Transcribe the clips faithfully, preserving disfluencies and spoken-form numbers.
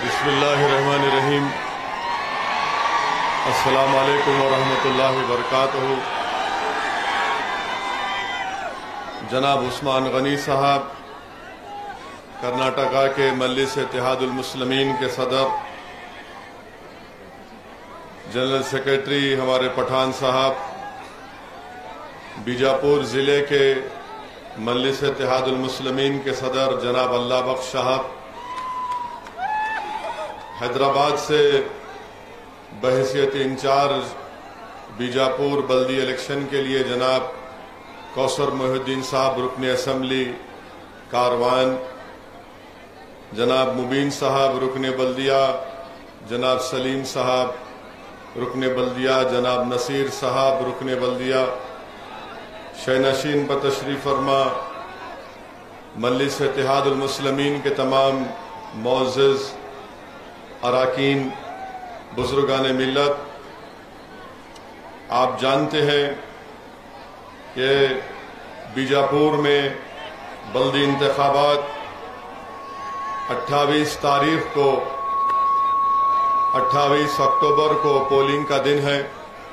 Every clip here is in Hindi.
बिस्मिल्लाहिर्रहमानिर्रहीम। अस्सलामु अलैकुम वरहमतुल्लाहि वबरकातुहू। जनाब उस्मान गनी साहब, कर्नाटका के मजलिस इत्तेहादुल मुस्लिमीन के सदर, जनरल सेक्रेटरी हमारे पठान साहब, बीजापुर ज़िले के मजलिस इत्तेहादुल मुस्लिमीन के सदर जनाब अल्लाह बख्श साहब, हैदराबाद से बहैसियत इंचार्ज बीजापुर बल्दी इलेक्शन के लिए जनाब कौसर मोहिउद्दीन साहब रुकन असम्बली कारवान, जनाब मुबीन साहब रुकन बल्दिया, जनाब सलीम साहब रुकन बल्दिया, जनाब नसीर साहब रुकन बल्दिया, शहनशीन पर तशरीफ फरमा, मजलिस इत्तेहादुल मुस्लिमीन के तमाम मोअज़्ज़िज़ अराकीन, बुजुर्गान मिल्लत, आप जानते हैं कि बीजापुर में बल्दी इंतखाबात अट्ठाईस तारीख को अट्ठाईस अक्टूबर को पोलिंग का दिन है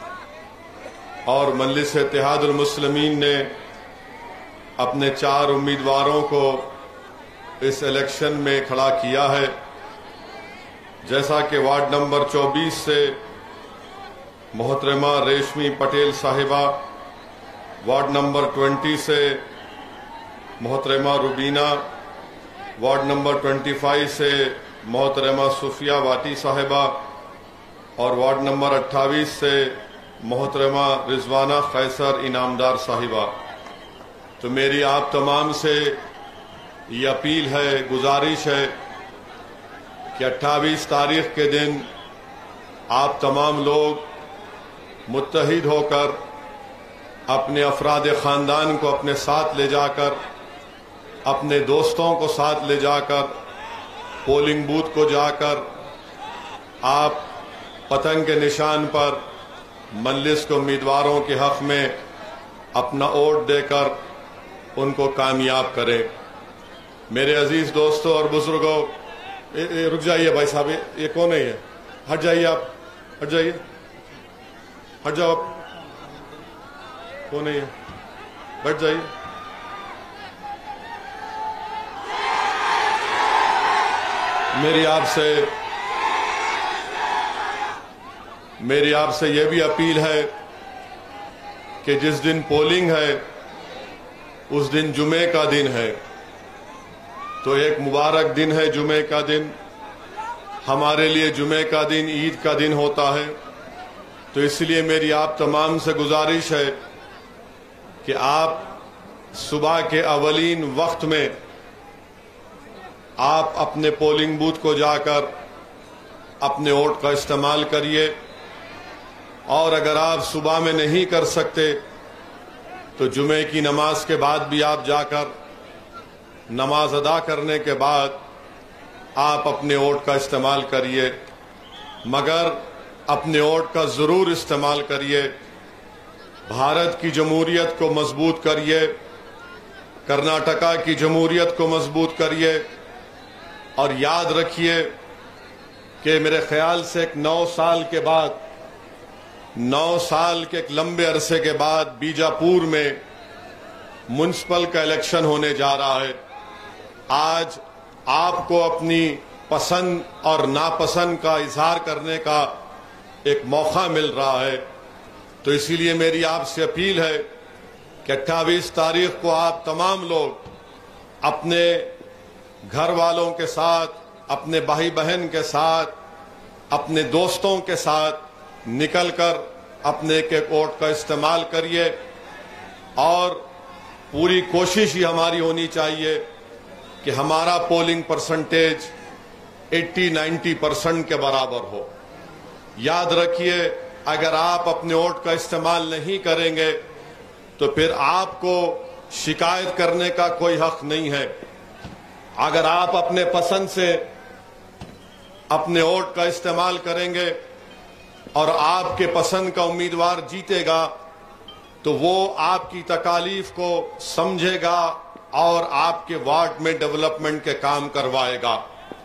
और मजलिस इत्तेहादुल मुस्लिमीन ने अपने चार उम्मीदवारों को इस इलेक्शन में खड़ा किया है। जैसा कि वार्ड नंबर चौबीस से मोहतरमा रेशमी पटेल साहिबा, वार्ड नंबर बीस से मोहतरमा रुबीना, वार्ड नंबर पच्चीस से मोहतरमा सुफिया वाटी साहिबा और वार्ड नंबर अट्ठाईस से मोहतरमा रिजवाना कैसर इनामदार साहिबा। तो मेरी आप तमाम से ये अपील है, गुजारिश है कि अट्ठाईस तारीख के दिन आप तमाम लोग मुत्तहिद होकर अपने अफराद ख़ानदान को अपने साथ ले जाकर, अपने दोस्तों को साथ ले जाकर, पोलिंग बूथ को जाकर आप पतंग के निशान पर मजलिस के उम्मीदवारों के हक़ में अपना वोट देकर उनको कामयाब करें। मेरे अजीज़ दोस्तों और बुजुर्गों, ए, ए, रुक जाइए भाई साहब, ये कौन है? ये हट जाइए, आप हट जाइए, हट जाओ आप, कौन है ये? बैठ जाइए। मेरी आपसे मेरी आपसे यह भी अपील है कि जिस दिन पोलिंग है उस दिन जुमे का दिन है, तो एक मुबारक दिन है जुमे का दिन। हमारे लिए जुमे का दिन ईद का दिन होता है। तो इसलिए मेरी आप तमाम से गुजारिश है कि आप सुबह के अवलीन वक्त में आप अपने पोलिंग बूथ को जाकर अपने वोट का इस्तेमाल करिए, और अगर आप सुबह में नहीं कर सकते तो जुमे की नमाज के बाद भी आप जाकर नमाज अदा करने के बाद आप अपने वोट का इस्तेमाल करिए, मगर अपने वोट का ज़रूर इस्तेमाल करिए। भारत की जमहूरियत को मजबूत करिए, कर्नाटका की जमहूरियत को मजबूत करिए, और याद रखिए कि मेरे ख्याल से एक नौ साल के बाद नौ साल के एक लंबे अरसे के बाद बीजापुर में म्युनिसिपल का इलेक्शन होने जा रहा है। आज आपको अपनी पसंद और नापसंद का इजहार करने का एक मौका मिल रहा है। तो इसीलिए मेरी आपसे अपील है कि अट्ठाईस तारीख को आप तमाम लोग अपने घर वालों के साथ, अपने भाई बहन के साथ, अपने दोस्तों के साथ निकलकर अपने एक एक वोट का इस्तेमाल करिए, और पूरी कोशिश ही हमारी होनी चाहिए कि हमारा पोलिंग परसेंटेज अस्सी नब्बे परसेंट के बराबर हो। याद रखिए, अगर आप अपने वोट का इस्तेमाल नहीं करेंगे तो फिर आपको शिकायत करने का कोई हक नहीं है। अगर आप अपने पसंद से अपने वोट का इस्तेमाल करेंगे और आपके पसंद का उम्मीदवार जीतेगा तो वो आपकी तकालीफ को समझेगा और आपके वार्ड में डेवलपमेंट के काम करवाएगा।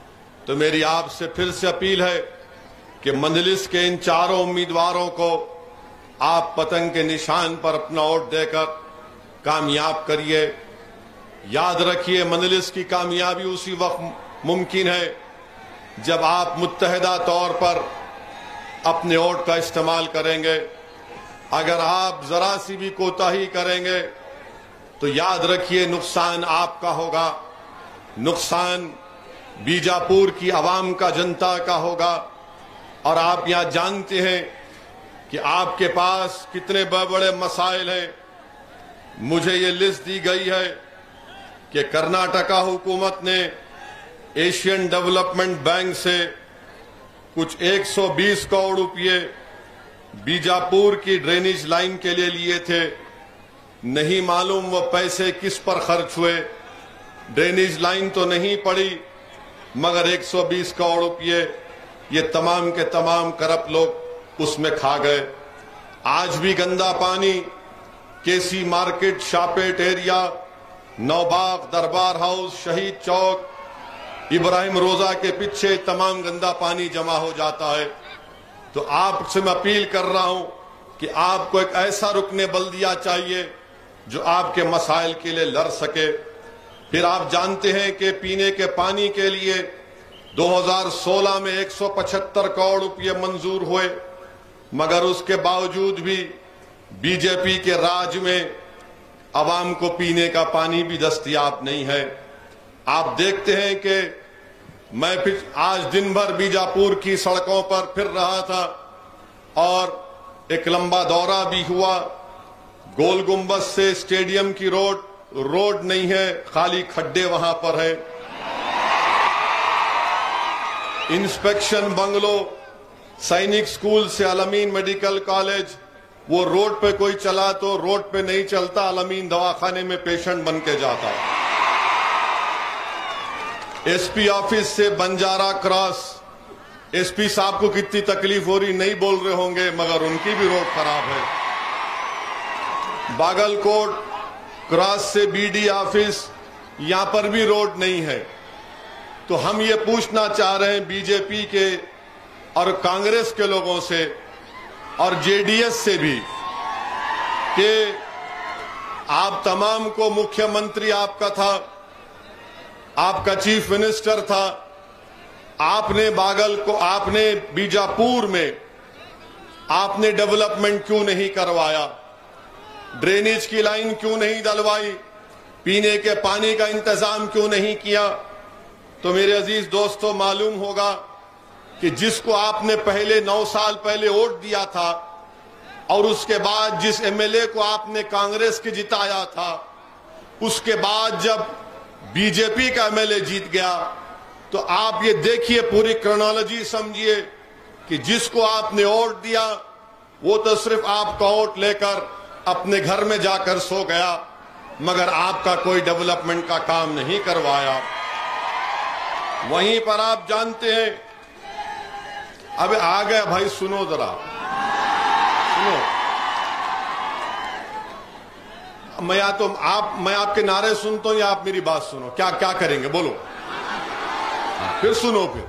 तो मेरी आपसे फिर से अपील है कि मजलिस के इन चारों उम्मीदवारों को आप पतंग के निशान पर अपना वोट देकर कामयाब करिए। याद रखिए, मजलिस की कामयाबी उसी वक्त मुमकिन है जब आप मुत्तहिदा तौर पर अपने वोट का इस्तेमाल करेंगे। अगर आप जरा सी भी कोताही करेंगे तो याद रखिए नुकसान आपका होगा, नुकसान बीजापुर की आवाम का, जनता का होगा। और आप यहां जानते हैं कि आपके पास कितने बड़े बड़े मसाइल हैं। मुझे ये लिस्ट दी गई है कि कर्नाटका हुकूमत ने एशियन डेवलपमेंट बैंक से कुछ एक सौ बीस करोड़ रुपये बीजापुर की ड्रेनेज लाइन के लिए लिए थे। नहीं मालूम वो पैसे किस पर खर्च हुए। ड्रेनेज लाइन तो नहीं पड़ी, मगर एक सौ बीस करोड़ रुपये ये तमाम के तमाम करप्ट लोग उसमें खा गए। आज भी गंदा पानी केसी मार्केट, शापेट एरिया, नौबाग, दरबार हाउस, शहीद चौक, इब्राहिम रोजा के पीछे तमाम गंदा पानी जमा हो जाता है। तो आपसे मैं अपील कर रहा हूं कि आपको एक ऐसा रुकने बल्दिया चाहिए जो आपके मसाइल के लिए लड़ सके। फिर आप जानते हैं कि पीने के पानी के लिए दो हज़ार सोलह में एक सौ पचहत्तर करोड़ रुपये मंजूर हुए, मगर उसके बावजूद भी बीजेपी के राज में आवाम को पीने का पानी भी दस्तयाब नहीं है। आप देखते हैं कि मैं फिर आज दिन भर बीजापुर की सड़कों पर फिर रहा था और एक लंबा दौरा भी हुआ। गोल गुंबद से स्टेडियम की रोड रोड नहीं है, खाली खड्डे वहां पर है। इंस्पेक्शन बंगलो, सैनिक स्कूल से अलमीन मेडिकल कॉलेज, वो रोड पे कोई चला तो रोड पे नहीं चलता, अलमीन दवाखाने में पेशेंट बन के जाता। एसपी ऑफिस से बंजारा क्रॉस, एसपी साहब को कितनी तकलीफ हो रही नहीं बोल रहे होंगे, मगर उनकी भी रोड खराब है। बागलकोट क्रॉस से बीडी ऑफिस, यहां पर भी रोड नहीं है। तो हम ये पूछना चाह रहे हैं बीजेपी के और कांग्रेस के लोगों से और जेडीएस से भी कि आप तमाम को, मुख्यमंत्री आपका था, आपका चीफ मिनिस्टर था, आपने बागल को, आपने बीजापुर में आपने डेवलपमेंट क्यों नहीं करवाया? ड्रेनेज की लाइन क्यों नहीं डलवाई? पीने के पानी का इंतजाम क्यों नहीं किया? तो मेरे अजीज दोस्तों, मालूम होगा कि जिसको आपने पहले नौ साल पहले वोट दिया था और उसके बाद जिस एमएलए को आपने कांग्रेस के जिताया था, उसके बाद जब बीजेपी का एमएलए जीत गया, तो आप ये देखिए, पूरी क्रोनोलॉजी समझिए कि जिसको आपने वोट दिया वो तो सिर्फ आपका वोट लेकर अपने घर में जाकर सो गया, मगर आपका कोई डेवलपमेंट का काम नहीं करवाया। वहीं पर आप जानते हैं, अबे आ गया भाई, सुनो जरा, सुनो। मैं या तो आप मैं आपके नारे सुनता हूं या आप मेरी बात सुनो। क्या क्या करेंगे बोलो? फिर सुनो। फिर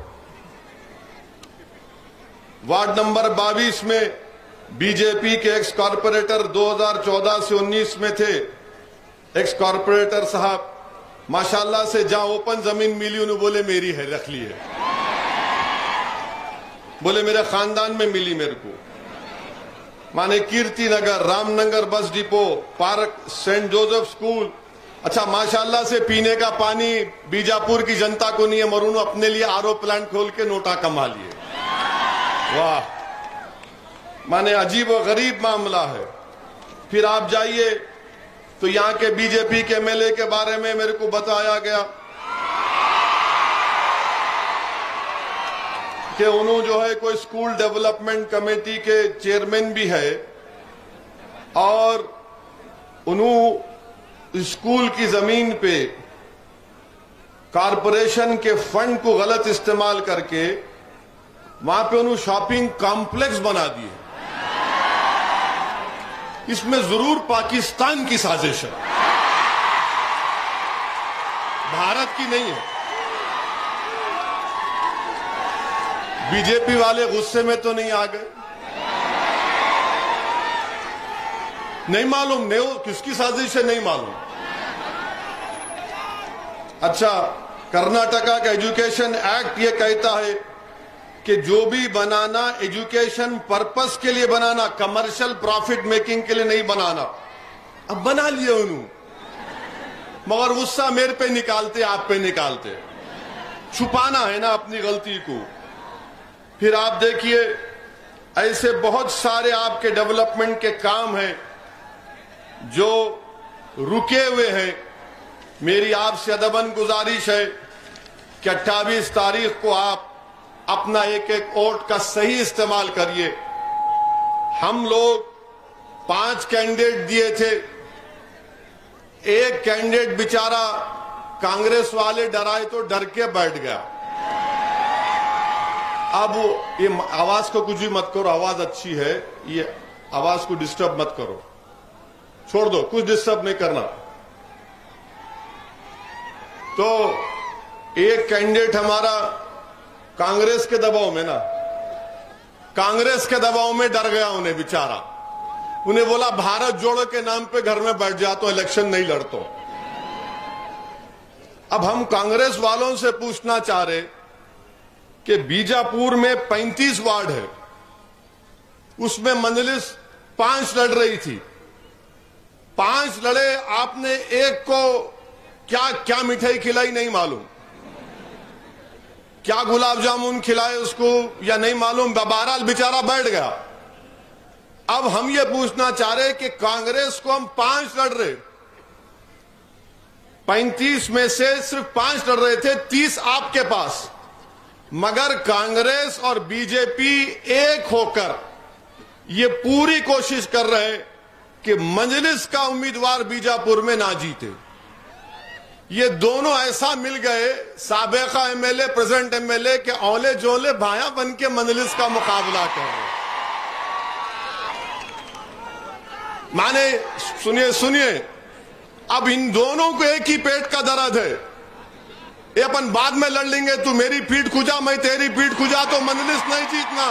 वार्ड नंबर बाईस में बीजेपी के एक्स कॉर्पोरेटर दो हज़ार चौदह से उन्नीस में थे, एक्स कॉर्पोरेटर साहब माशाल्लाह से जहां ओपन जमीन मिली उन्हें बोले मेरी है, रख ली है। बोले मेरे खानदान में मिली मेरे को। माने कीर्ति Nagar, Ramnagar bus depot, park, Saint Joseph school. अच्छा, माशाल्लाह से पीने का पानी बीजापुर की जनता को नहीं है, मगर अपने लिए आरओ प्लांट खोल के नोटा कमा लिए। वाह, माने अजीब और गरीब मामला है। फिर आप जाइए तो यहां के बीजेपी के एमएलए के बारे में मेरे को बताया गया कि उन्होंने जो है कोई स्कूल डेवलपमेंट कमेटी के चेयरमैन भी है और उन्होंने स्कूल की जमीन पे कारपोरेशन के फंड को गलत इस्तेमाल करके वहां पे उन्होंने शॉपिंग कॉम्प्लेक्स बना दिए। इसमें जरूर पाकिस्तान की साजिश है, भारत की नहीं है। बीजेपी वाले गुस्से में तो नहीं आ गए? नहीं मालूम, नहीं किसकी साजिश है नहीं मालूम। अच्छा, कर्नाटका का एजुकेशन एक्ट ये कहता है कि जो भी बनाना एजुकेशन पर्पस के लिए बनाना, कमर्शियल प्रॉफिट मेकिंग के लिए नहीं बनाना। अब बना लिए उन्होंने, मगर गुस्सा मेरे पे निकालते, आप पे निकालते। छुपाना है ना अपनी गलती को। फिर आप देखिए ऐसे बहुत सारे आपके डेवलपमेंट के काम हैं जो रुके हुए हैं। मेरी आपसे अदबन गुजारिश है कि अट्ठाईस तारीख को आप अपना एक एक वोट का सही इस्तेमाल करिए। हम लोग पांच कैंडिडेट दिए थे, एक कैंडिडेट बेचारा कांग्रेस वाले डराए तो डर के बैठ गया। अब ये आवाज को कुछ भी मत करो, आवाज अच्छी है, ये आवाज को डिस्टर्ब मत करो, छोड़ दो, कुछ डिस्टर्ब नहीं करना। तो एक कैंडिडेट हमारा कांग्रेस के दबाव में ना, कांग्रेस के दबाव में डर गया उन्हें बेचारा। उन्हें बोला भारत जोड़ो के नाम पे घर में बैठ जा तो इलेक्शन नहीं लड़तो। अब हम कांग्रेस वालों से पूछना चाह रहे कि बीजापुर में पैंतीस वार्ड है, उसमें मंजलिस पांच लड़ रही थी, पांच लड़े, आपने एक को क्या क्या मिठाई खिलाई नहीं मालूम, क्या गुलाब जामुन खिलाए उसको या नहीं मालूम, बहरहाल बेचारा बैठ गया। अब हम ये पूछना चाह रहे कि कांग्रेस को हम पांच लड़ रहे, पैंतीस में से सिर्फ पांच लड़ रहे थे, तीस आपके पास, मगर कांग्रेस और बीजेपी एक होकर ये पूरी कोशिश कर रहे कि मजलिस का उम्मीदवार बीजापुर में ना जीते। ये दोनों ऐसा मिल गए, साबिका एमएलए प्रेजेंट एमएलए के औले जोले भाया बन के मजलिस का मुकाबला कर रहे। माने सुनिए सुनिए, अब इन दोनों को एक ही पेट का दर्द है। ये अपन बाद में लड़ लेंगे, तू मेरी पीठ खुजा मैं तेरी पीठ खुजा तो मजलिस नहीं जीतना।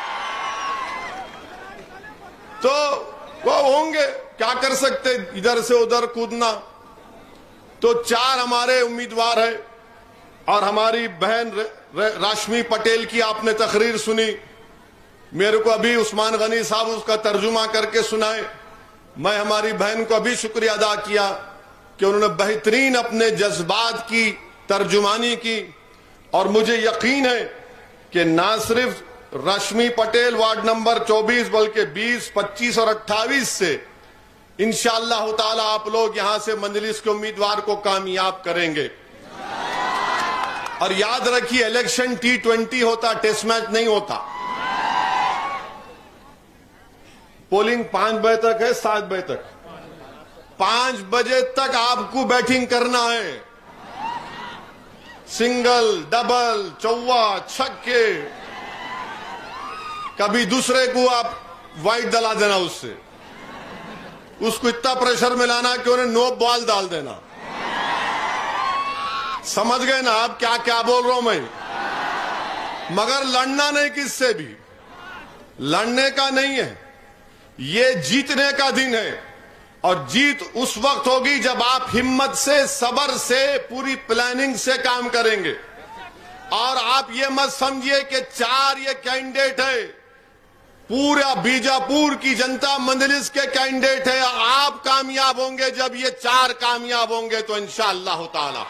तो वो होंगे, क्या कर सकते, इधर से उधर कूदना। तो चार हमारे उम्मीदवार है और हमारी बहन राशमी पटेल की आपने तकरीर सुनी, मेरे को अभी उस्मान गनी साहब उसका तर्जुमा करके सुनाए। मैं हमारी बहन को अभी शुक्रिया अदा किया कि उन्होंने बेहतरीन अपने जज्बात की तर्जुमानी की, और मुझे यकीन है कि ना सिर्फ रश्मि पटेल वार्ड नंबर चौबीस बल्कि बीस, पच्चीस और अट्ठाईस से इंशाअल्लाह ताला आप लोग यहां से मजलिस के उम्मीदवार को कामयाब करेंगे। और याद रखिए, इलेक्शन टी ट्वेंटी होता, टेस्ट मैच नहीं होता। पोलिंग पांच बजे तक है, सात बजे तक, पांच बजे तक आपको बैटिंग करना है। सिंगल, डबल, चौवा, छक्के, कभी दूसरे को आप वाइट दला देना, उससे उसको इतना प्रेशर मिलाना कि उन्हें नो बॉल डाल देना। समझ गए ना आप क्या क्या बोल रहा हूं मैं? मगर लड़ना नहीं, किससे भी लड़ने का नहीं है, ये जीतने का दिन है। और जीत उस वक्त होगी जब आप हिम्मत से, सब्र से, पूरी प्लानिंग से काम करेंगे। और आप ये मत समझिए कि चार ये कैंडिडेट है, पूरा बीजापुर की जनता मजलिस के कैंडिडेट है। आप कामयाब होंगे जब ये चार कामयाब होंगे तो इंशाअल्लाह ताला।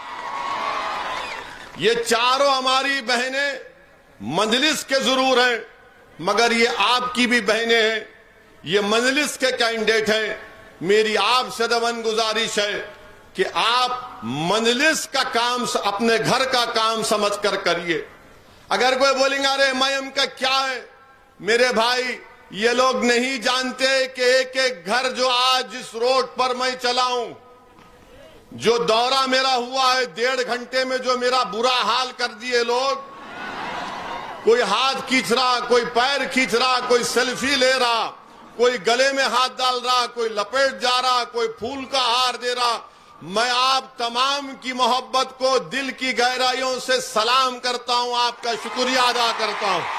ये चारों हमारी बहनें मजलिस के जरूर हैं, मगर ये आपकी भी बहनें हैं, ये मजलिस के कैंडिडेट हैं। मेरी आपसे दवन गुजारिश है कि आप मजलिस का काम अपने घर का काम समझकर करिए। अगर कोई बोलेंगे अरे मयम का क्या है, मेरे भाई ये लोग नहीं जानते कि एक एक घर जो आज जिस रोड पर मैं चला हूं, जो दौरा मेरा हुआ है डेढ़ घंटे में, जो मेरा बुरा हाल कर दिए लोग, कोई हाथ खींच रहा, कोई पैर खींच रहा, कोई सेल्फी ले रहा, कोई गले में हाथ डाल रहा, कोई लपेट जा रहा, कोई फूल का हार दे रहा, मैं आप तमाम की मोहब्बत को दिल की गहराइयों से सलाम करता हूं, आपका शुक्रिया अदा करता हूं।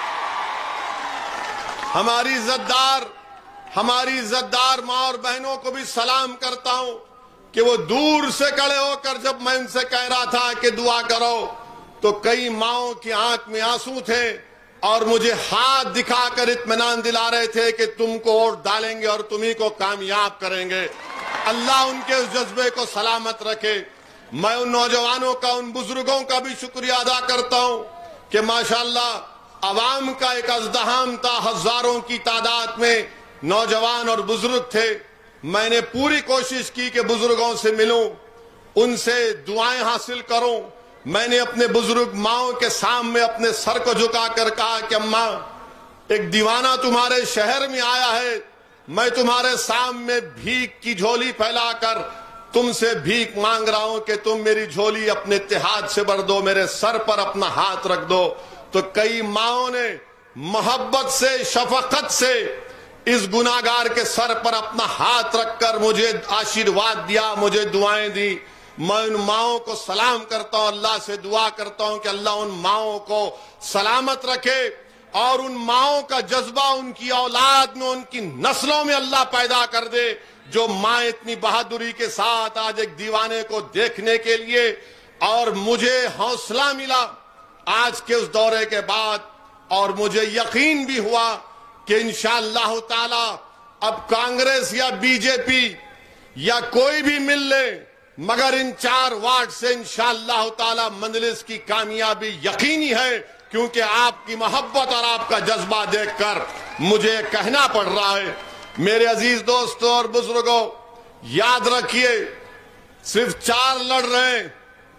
हमारी इज्जतदार हमारी इज्जतदार माँ और बहनों को भी सलाम करता हूं कि वो दूर से खड़े होकर जब मैं उनसे कह रहा था कि दुआ करो तो कई माओं की आंख में आंसू थे और मुझे हाथ दिखाकर इत्मीनान दिला रहे थे कि तुमको वोट डालेंगे और तुम्ही को कामयाब करेंगे। अल्लाह उनके उस जज्बे को सलामत रखे। मैं उन नौजवानों का, उन बुजुर्गों का भी शुक्रिया अदा करता हूं कि माशाअल्लाह अवाम का एक अज़्दहाम था, हजारों की तादाद में नौजवान और बुजुर्ग थे। मैंने पूरी कोशिश की कि बुजुर्गों से मिलूं, उनसे दुआएं हासिल करूं। मैंने अपने बुजुर्ग माओं के सामने अपने सर को झुकाकर कहा कि अम्मा, एक दीवाना तुम्हारे शहर में आया है, मैं तुम्हारे सामने भीख की झोली फैलाकर तुमसे भीख मांग रहा हूं कि तुम मेरी झोली अपने इत्तेहाद से भर दो, मेरे सर पर अपना हाथ रख दो। तो कई माओं ने मोहब्बत से, शफकत से इस गुनाहगार के सर पर अपना हाथ रखकर मुझे आशीर्वाद दिया, मुझे दुआएं दी। मैं उन माओं को सलाम करता हूं, अल्लाह से दुआ करता हूं कि अल्लाह उन माओं को सलामत रखे और उन माओं का जज्बा उनकी औलाद में, उनकी नस्लों में अल्लाह पैदा कर दे, जो माँ इतनी बहादुरी के साथ आज एक दीवाने को देखने के लिए। और मुझे हौसला मिला आज के उस दौरे के बाद, और मुझे यकीन भी हुआ कि इंशाअल्लाह ताला अब कांग्रेस या बीजेपी या कोई भी मिल ले, मगर इन चार वार्ड से इंशाअल्लाह ताला मंजलिस की कामयाबी यकीनी है, क्योंकि आपकी मोहब्बत और आपका जज्बा देखकर मुझे कहना पड़ रहा है। मेरे अजीज दोस्तों और बुजुर्गों, याद रखिए, सिर्फ चार लड़ रहे हैं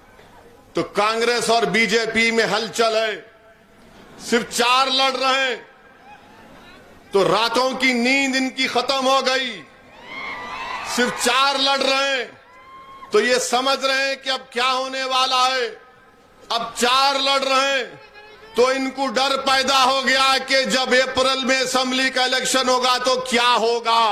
तो कांग्रेस और बीजेपी में हलचल है। सिर्फ चार लड़ रहे हैं तो रातों की नींद इनकी खत्म हो गई। सिर्फ चार लड़ रहे हैं तो ये समझ रहे हैं कि अब क्या होने वाला है। अब चार लड़ रहे हैं तो इनको डर पैदा हो गया कि जब अप्रैल में असेंबली का इलेक्शन होगा तो क्या होगा।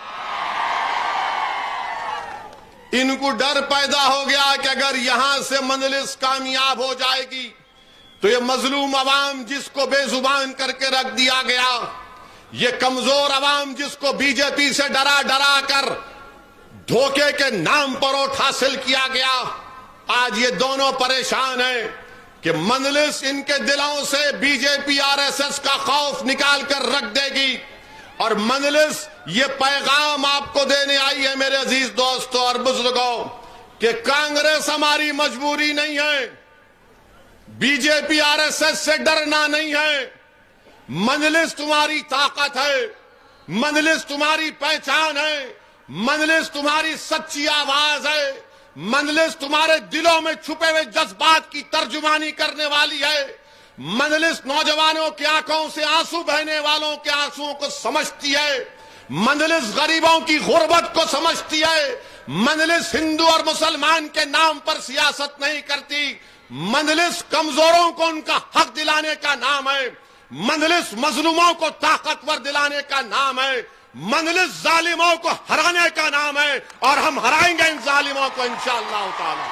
इनको डर पैदा हो गया कि अगर यहां से मंजलिस कामयाब हो जाएगी तो ये मजलूम अवाम जिसको बेजुबान करके रख दिया गया, ये कमजोर अवाम जिसको बीजेपी से डरा डरा कर धोखे के नाम पर वोट हासिल किया गया, आज ये दोनों परेशान हैं कि मंजलिस इनके दिलों से बीजेपी आरएसएस का खौफ निकाल कर रख देगी। और मंजलिस ये पैगाम आपको देने आई है मेरे अजीज दोस्तों और बुजुर्गों कि कांग्रेस हमारी मजबूरी नहीं है, बीजेपी आरएसएस से डरना नहीं है। मंजलिस तुम्हारी ताकत है, मंजलिस तुम्हारी पहचान है, मंजलिस तुम्हारी सच्ची आवाज है, मंजलिस तुम्हारे दिलों में छुपे हुए जज्बात की तर्जुमानी करने वाली है। मंजलिस नौजवानों की आंखों से आंसू बहने वालों के आंसुओं को समझती है। मंजलिस गरीबों की गुर्बत को समझती है। मंजलिस हिंदू और मुसलमान के नाम पर सियासत नहीं करती। मंजलिस कमजोरों को उनका हक दिलाने का नाम है। मंजलिस मजलूमों को ताकतवर दिलाने का नाम है। मंजलिस जालिमों को हराने का नाम है, और हम हराएंगे इन जालिमों को इंशाअल्लाह ताला।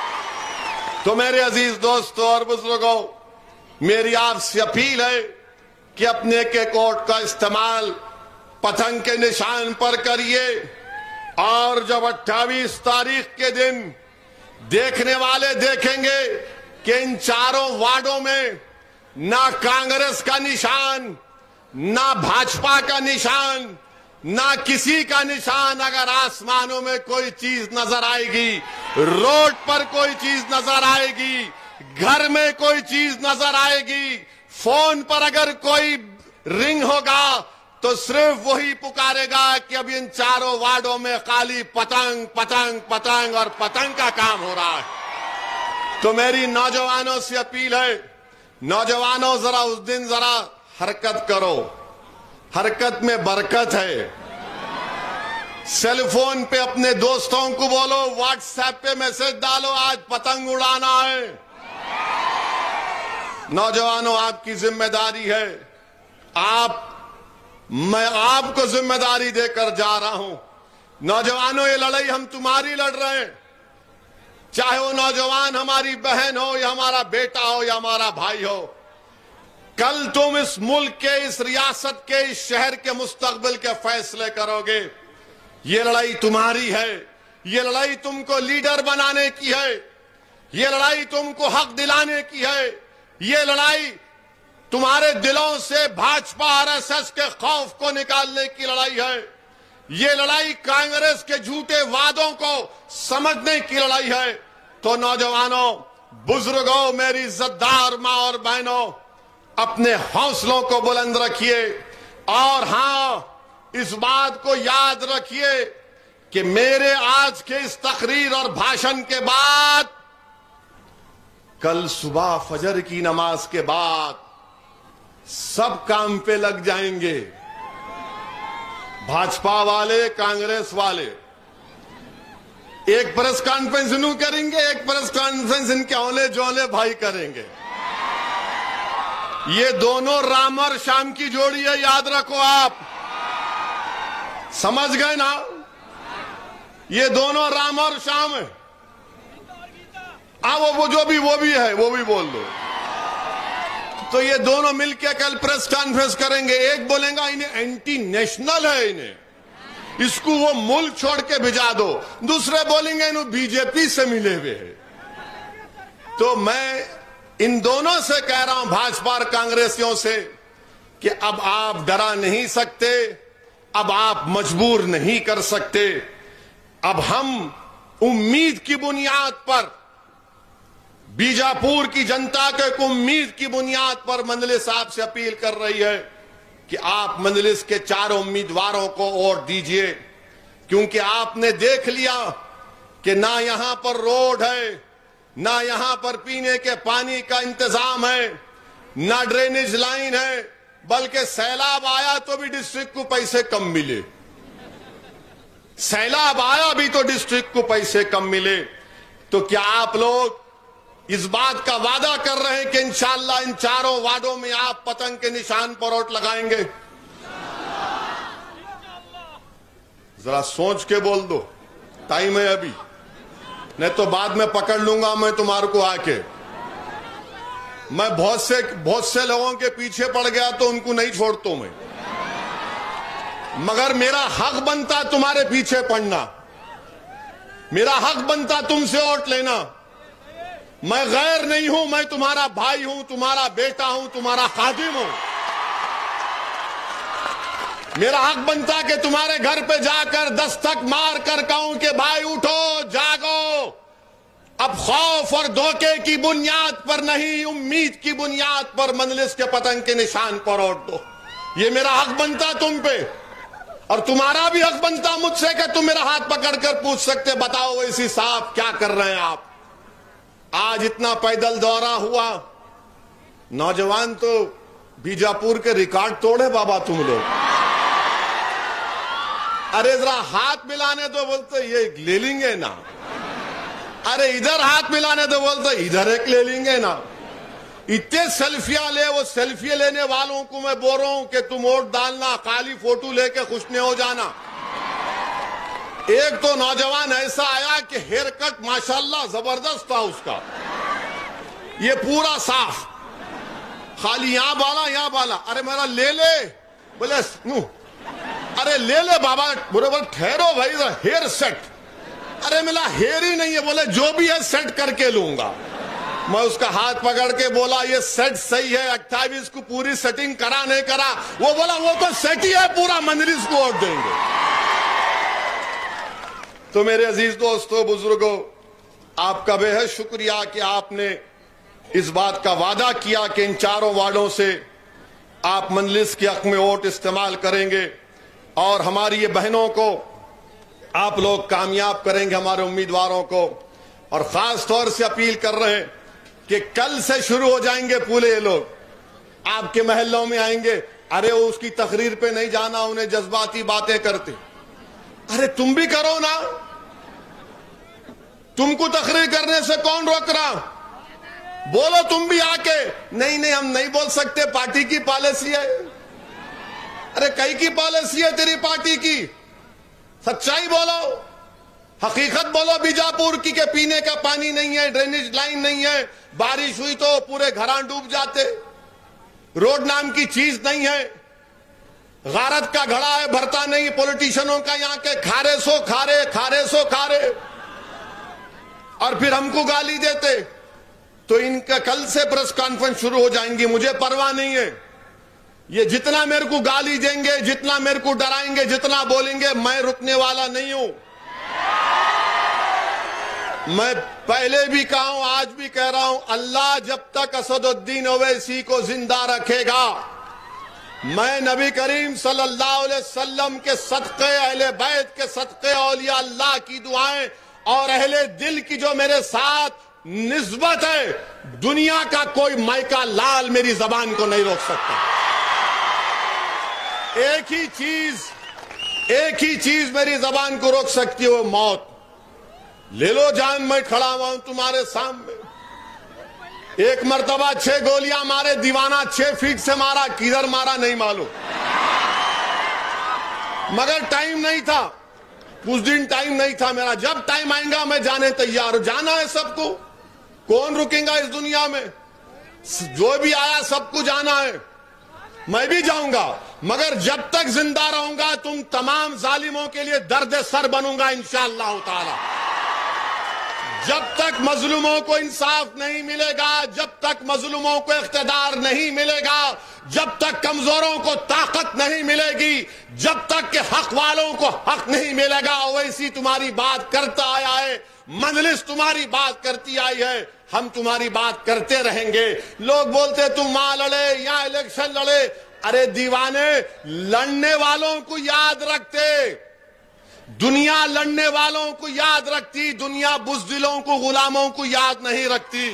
तो मेरे अजीज दोस्तों और बुजुर्गों, मेरी आपसे अपील है कि अपने के कोट का इस्तेमाल पतंग के निशान पर करिए, और जब अट्ठाईस तारीख के दिन देखने वाले देखेंगे कि इन चारों वार्डों में ना कांग्रेस का निशान, ना भाजपा का निशान, ना किसी का निशान, अगर आसमानों में कोई चीज नजर आएगी, रोड पर कोई चीज नजर आएगी, घर में कोई चीज नजर आएगी, फोन पर अगर कोई रिंग होगा तो सिर्फ वही पुकारेगा कि अब इन चारों वार्डों में खाली पतंग पतंग पतंग और पतंग का काम हो रहा है। तो मेरी नौजवानों से अपील है, नौजवानों जरा उस दिन जरा हरकत करो, हरकत में बरकत है। सेलफोन पे अपने दोस्तों को बोलो, व्हाट्सएप पे मैसेज डालो, आज पतंग उड़ाना है। नौजवानों, आपकी जिम्मेदारी है। आप मैं आपको जिम्मेदारी देकर जा रहा हूं। नौजवानों, ये लड़ाई हम तुम्हारी लड़ रहे हैं। चाहे वो नौजवान हमारी बहन हो या हमारा बेटा हो या हमारा भाई हो, कल तुम इस मुल्क के, इस रियासत के, इस शहर के मुस्तकबिल के फैसले करोगे। ये लड़ाई तुम्हारी है, ये लड़ाई तुमको लीडर बनाने की है, ये लड़ाई तुमको हक दिलाने की है, ये लड़ाई तुम्हारे दिलों से भाजपा आरएसएस के खौफ को निकालने की लड़ाई है, ये लड़ाई कांग्रेस के झूठे वादों को समझने की लड़ाई है। तो नौजवानों, बुजुर्गों, मेरी इज्जतदार मां और बहनों, अपने हौसलों को बुलंद रखिए और हां, इस बात को याद रखिए कि मेरे आज के इस तकरीर और भाषण के बाद, कल सुबह फजर की नमाज के बाद सब काम पे लग जाएंगे। भाजपा वाले, कांग्रेस वाले एक प्रेस कॉन्फ्रेंस इनू करेंगे, एक प्रेस कॉन्फ्रेंस इनके औले जोले भाई करेंगे। ये दोनों राम और श्याम की जोड़ी है, याद रखो आप। समझ गए ना? ये दोनों राम और श्याम है। हाँ, वो, वो जो भी वो भी है वो भी बोल दो। तो ये दोनों मिलकर कल प्रेस कॉन्फ्रेंस करेंगे। एक बोलेगा इन्हें एंटी नेशनल है, इन्हें इसको वो मुल्क छोड़ के भिजा दो। दूसरे बोलेंगे इन्हें बीजेपी से मिले हुए हैं। तो मैं इन दोनों से कह रहा हूं, भाजपा और कांग्रेसियों से, कि अब आप डरा नहीं सकते, अब आप मजबूर नहीं कर सकते। अब हम उम्मीद की बुनियाद पर, बीजापुर की जनता के उम्मीद की बुनियाद पर मंजलिस साहब से अपील कर रही है कि आप मंजलिस के चारों उम्मीदवारों को वोट दीजिए, क्योंकि आपने देख लिया कि ना यहां पर रोड है, ना यहां पर पीने के पानी का इंतजाम है, ना ड्रेनेज लाइन है, बल्कि सैलाब आया तो भी डिस्ट्रिक्ट को पैसे कम मिले। सैलाब आया भी तो डिस्ट्रिक्ट को पैसे कम मिले। तो क्या आप लोग इस बात का वादा कर रहे हैं कि इंशाअल्लाह इन चारों वार्डों में आप पतंग के निशान पर वोट लगाएंगे? जरा सोच के बोल दो, टाइम है अभी, नहीं तो बाद में पकड़ लूंगा मैं तुम्हारे को आके। मैं बहुत से बहुत से लोगों के पीछे पड़ गया तो उनको नहीं छोड़ता मैं, मगर मेरा हक बनता तुम्हारे पीछे पड़ना, मेरा हक बनता तुमसे वोट लेना। मैं गैर नहीं हूं, मैं तुम्हारा भाई हूं, तुम्हारा बेटा हूं, तुम्हारा खादिम हूं। मेरा हक बनता कि तुम्हारे घर पे जाकर दस्तक मार कर कहूं कि भाई उठो, जागो, अब खौफ और धोखे की बुनियाद पर नहीं, उम्मीद की बुनियाद पर मंजलिस के पतंग के निशान पर वोट दो। ये मेरा हक बनता तुम पे, और तुम्हारा भी हक बनता मुझसे कि तुम मेरा हाथ पकड़कर पूछ सकते, बताओ वैसी साहब क्या कर रहे हैं आप? आज इतना पैदल दौरा हुआ, नौजवान तो बीजापुर के रिकॉर्ड तोड़े बाबा तुम लोग। अरे जरा हाथ मिलाने तो बोलते ये ले लेंगे ना, अरे इधर हाथ मिलाने तो बोलते इधर एक ले लेंगे ना। इतने सेल्फियां ले, वो सेल्फी लेने वालों को मैं बोल रहा हूं कि तुम वोट डालना, खाली फोटो लेके खुश नहीं हो जाना। एक तो नौजवान ऐसा आया कि हेयर कट माशाल्लाह जबरदस्त था उसका, ये पूरा साफ, खाली यहां बाला यहां बाला। अरे मेरा ले ले, बोले नू, अरे ले ले बाबा, बोले बोले ठहरो भाई, हेयर सेट। अरे मेरा हेयर ही नहीं है, बोले जो भी है सेट करके लूंगा। मैं उसका हाथ पकड़ के बोला ये सेट सही है, अट्ठाईस को पूरी सेटिंग करा नहीं करा? वो बोला वो तो सेट ही है पूरा, मंजलिस को वोट देंगे। तो मेरे अजीज दोस्तों, बुजुर्गों, आपका बेहद शुक्रिया कि आपने इस बात का वादा किया कि इन चारों वार्डों से आप मंजलिस के हक में वोट इस्तेमाल करेंगे और हमारी ये बहनों को आप लोग कामयाब करेंगे, हमारे उम्मीदवारों को। और खास तौर से अपील कर रहे हैं कि कल से शुरू हो जाएंगे पूरे ये लोग, आपके महल्लों में आएंगे। अरे उसकी तकरीर पे नहीं जाना, उन्हें जज्बाती बातें करते। अरे तुम भी करो ना, तुमको तकरीर करने से कौन रोक रहा? बोलो तुम भी आके। नहीं नहीं हम नहीं बोल सकते, पार्टी की पॉलिसी है। अरे कई की पॉलिसी है तेरी पार्टी की, सच्चाई बोलो। हकीकत बोलो बीजापुर की, के पीने का पानी नहीं है, ड्रेनेज लाइन नहीं है, बारिश हुई तो पूरे घरां डूब जाते, रोड नाम की चीज नहीं है, गारत का घड़ा है भरता नहीं, पॉलिटिशियनों का यहाँ के खारे सो खारे खारे सो खारे, और फिर हमको गाली देते। तो इनका कल से प्रेस कॉन्फ्रेंस शुरू हो जाएंगी, मुझे परवाह नहीं है। ये जितना मेरे को गाली देंगे, जितना मेरे को डराएंगे, जितना बोलेंगे, मैं रुकने वाला नहीं हूं। मैं पहले भी कहा हूं, आज भी कह रहा हूं, अल्लाह जब तक असदुद्दीन ओवैसी को जिंदा रखेगा, मैं नबी करीम सल्लल्लाहु अलैहि वसल्लम के सदक़े, अहले बैत के सदक़े, औलिया अल्लाह की दुआएं और अहले दिल की जो मेरे साथ निस्बत है, दुनिया का कोई मायका लाल मेरी जबान को नहीं रोक सकता। एक ही चीज, एक ही चीज मेरी जबान को रोक सकती है, वो मौत। ले लो जान, मैं खड़ा हुआ हूं तुम्हारे सामने। एक मर्तबा छह गोलियां मारे दीवाना, छह फीट से मारा, किधर मारा नहीं मालूम, मगर टाइम नहीं था, कुछ दिन टाइम नहीं था मेरा। जब टाइम आएगा मैं जाने तैयार हूं। जाना है सबको, कौन रुकेगा इस दुनिया में? जो भी आया सबको जाना है, मैं भी जाऊंगा, मगर जब तक जिंदा रहूंगा तुम तमाम जालिमों के लिए दर्द सर बनूंगा इंशाअल्लाह ताला। जब तक मजलूमों को इंसाफ नहीं मिलेगा, जब तक मजलूमों को इख्तिदार नहीं मिलेगा, जब तक कमजोरों को ताकत नहीं मिलेगी, जब तक के हक वालों को हक नहीं मिलेगा, वैसी तुम्हारी बात करता आया है, मजलिस तुम्हारी बात करती आई है, हम तुम्हारी बात करते रहेंगे। लोग बोलते तुम वहां लड़े, यहां इलेक्शन लड़े, अरे दीवाने, लड़ने वालों को याद रखते, दुनिया लड़ने वालों को याद रखती, दुनिया बुज़दिलों को, गुलामों को याद नहीं रखती।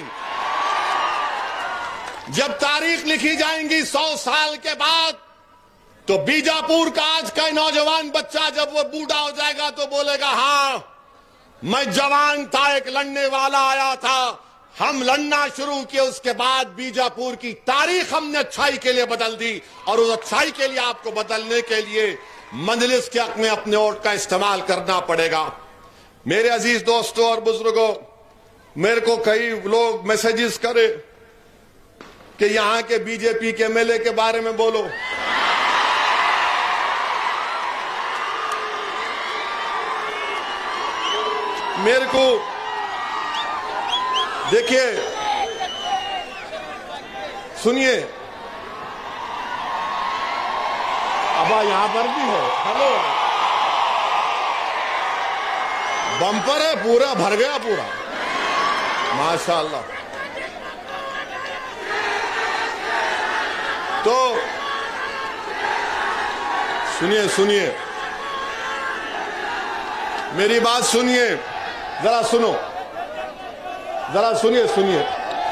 जब तारीख लिखी जाएंगी सौ साल के बाद, तो बीजापुर का आज का नौजवान बच्चा जब वो बूढ़ा हो जाएगा तो बोलेगा, हाँ मैं जवान था, एक लड़ने वाला आया था, हम लड़ना शुरू किए, उसके बाद बीजापुर की तारीख हमने अच्छाई के लिए बदल दी, और उस अच्छाई के लिए आपको बदलने के लिए मजलिस के हक में अपने वोट का इस्तेमाल करना पड़ेगा। मेरे अजीज दोस्तों और बुजुर्गों, मेरे को कई लोग मैसेजेस करे कि यहां के बीजेपी के एमएलए के बारे में बोलो। मेरे को देखिए, सुनिए, अब यहां पर भी है, हेलो, बम्पर है, पूरा भर गया पूरा, माशाल्लाह। तो सुनिए सुनिए मेरी बात सुनिए, जरा सुनो, जरा सुनिए सुनिए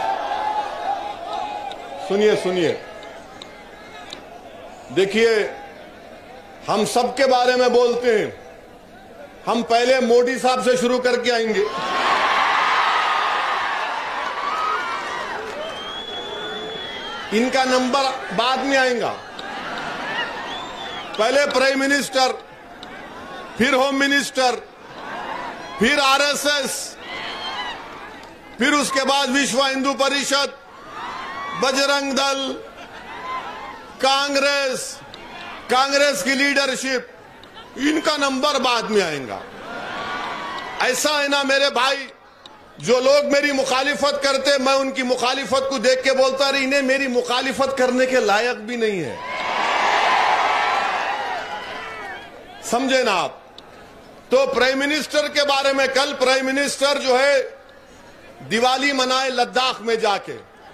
सुनिए सुनिए देखिए, हम सबके बारे में बोलते हैं, हम पहले मोदी साहब से शुरू करके आएंगे। इनका नंबर बाद में आएगा, पहले प्राइम मिनिस्टर, फिर होम मिनिस्टर, फिर आरएसएस, फिर उसके बाद विश्व हिंदू परिषद, बजरंग दल, कांग्रेस, कांग्रेस की लीडरशिप, इनका नंबर बाद में आएगा। ऐसा है ना मेरे भाई, जो लोग मेरी मुखालिफत करते, मैं उनकी मुखालिफत को देख के बोलता रही, इन्हें मेरी मुखालिफत करने के लायक भी नहीं है, समझे ना आप। तो प्राइम मिनिस्टर के बारे में, कल प्राइम मिनिस्टर जो है दिवाली मनाए लद्दाख में जाके,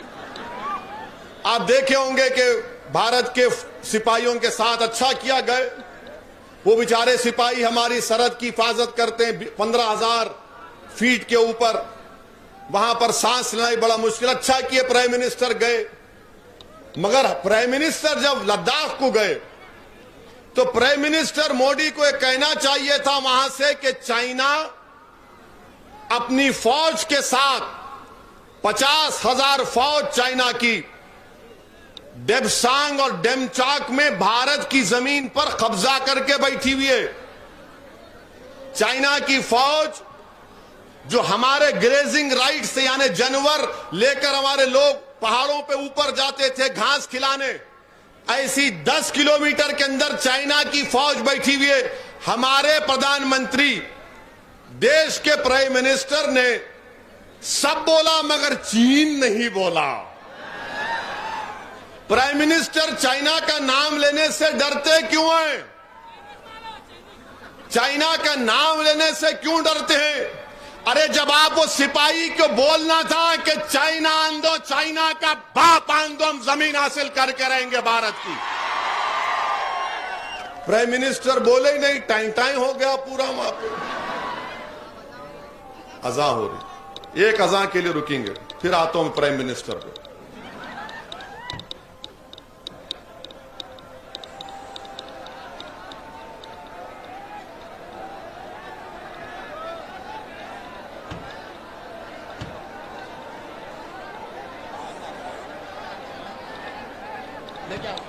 आप देखे होंगे कि भारत के सिपाहियों के साथ अच्छा किया गए। वो बेचारे सिपाही हमारी सरहद की हिफाजत करते हैं, पंद्रह हजार फीट के ऊपर, वहां पर सांस लेना बड़ा मुश्किल, अच्छा किए प्राइम मिनिस्टर गए। मगर प्राइम मिनिस्टर जब लद्दाख को गए तो प्राइम मिनिस्टर मोदी को एक कहना चाहिए था वहां से कि चाइना अपनी फौज के साथ, पचास हजार फौज चाइना की डेबसांग और डेमचाक में भारत की जमीन पर कब्जा करके बैठी हुई है। चाइना की फौज जो हमारे ग्रेजिंग राइट से यानी जानवर लेकर हमारे लोग पहाड़ों पे ऊपर जाते थे घास खिलाने, ऐसी दस किलोमीटर के अंदर चाइना की फौज बैठी हुई है। हमारे प्रधानमंत्री देश के प्राइम मिनिस्टर ने सब बोला मगर चीन नहीं बोला। प्राइम मिनिस्टर चाइना का नाम लेने से डरते क्यों हैं? चाइना का नाम लेने से क्यों डरते हैं? अरे जब आप वो सिपाही को बोलना था कि चाइना आंदो, चाइना का बाप आंदो, हम जमीन हासिल करके रहेंगे भारत की, प्राइम मिनिस्टर बोले ही नहीं, टाइम टाइम हो गया पूरा। वहां पे अजा हो रही, एक अजा के लिए रुकेंगे, फिर आता हूं प्राइम मिनिस्टर पे। लेके आओ।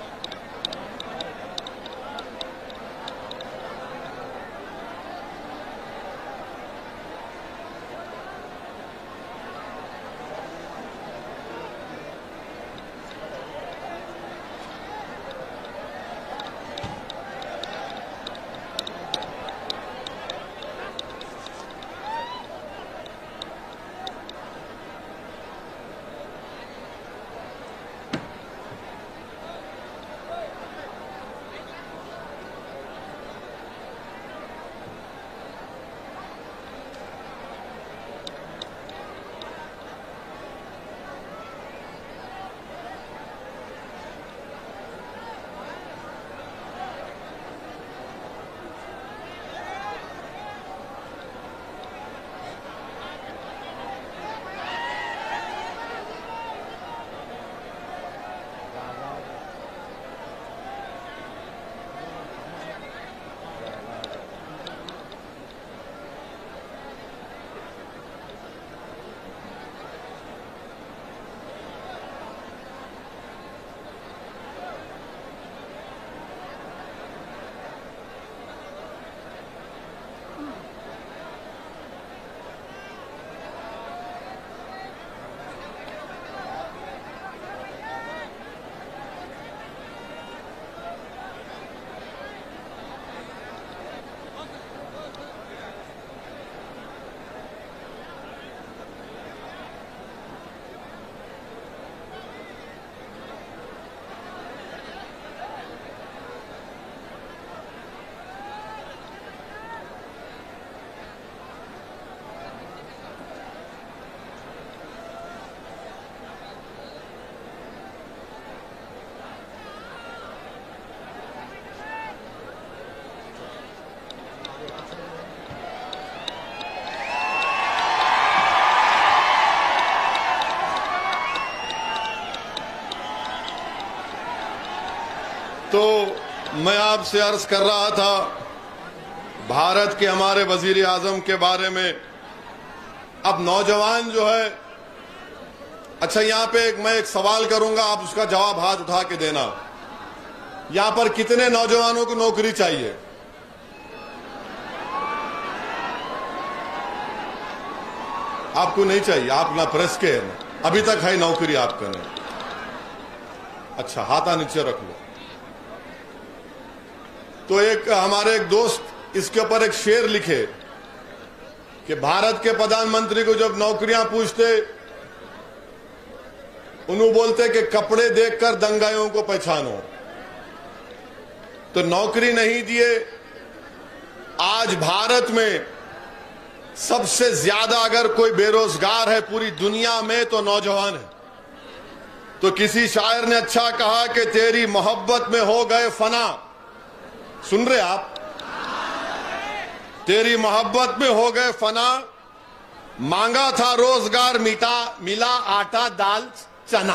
तो मैं आपसे अर्ज कर रहा था भारत के हमारे वजीर आजम के बारे में। अब नौजवान जो है, अच्छा यहां पे एक मैं एक सवाल करूंगा, आप उसका जवाब हाथ उठा के देना। यहां पर कितने नौजवानों को नौकरी चाहिए? आपको नहीं चाहिए, आप ना प्रेस के हैं, अभी तक है नौकरी आपका नहीं। अच्छा हाथा नीचे रख लो। तो एक हमारे एक दोस्त इसके ऊपर एक शेर लिखे कि भारत के प्रधानमंत्री को जब नौकरियां पूछते, उन्होंने बोलते कि कपड़े देखकर दंगाइयों को पहचानो। तो नौकरी नहीं दिए। आज भारत में सबसे ज्यादा अगर कोई बेरोजगार है पूरी दुनिया में तो नौजवान है। तो किसी शायर ने अच्छा कहा कि तेरी मोहब्बत में हो गए फना। सुन रहे आप? तेरी मोहब्बत में हो गए फना, मांगा था रोजगार मिटा मिला आटा दाल चना।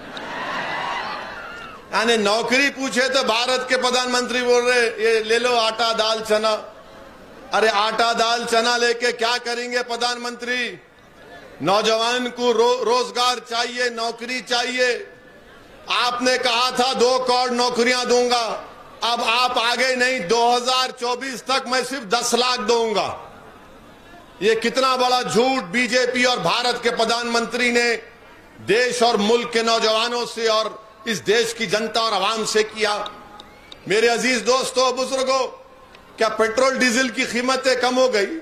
यानी नौकरी पूछे तो भारत के प्रधानमंत्री बोल रहे ये ले लो आटा दाल चना। अरे आटा दाल चना लेके क्या करेंगे प्रधानमंत्री? नौजवान को रो, रोजगार चाहिए, नौकरी चाहिए। आपने कहा था दो करोड़ नौकरियां दूंगा, अब आप आगे नहीं, दो हज़ार चौबीस तक मैं सिर्फ दस लाख दूंगा। ये कितना बड़ा झूठ बीजेपी और भारत के प्रधानमंत्री ने देश और मुल्क के नौजवानों से और इस देश की जनता और आवाम से किया। मेरे अजीज दोस्तों, बुजुर्गों, क्या पेट्रोल डीजल की कीमतें कम हो गई?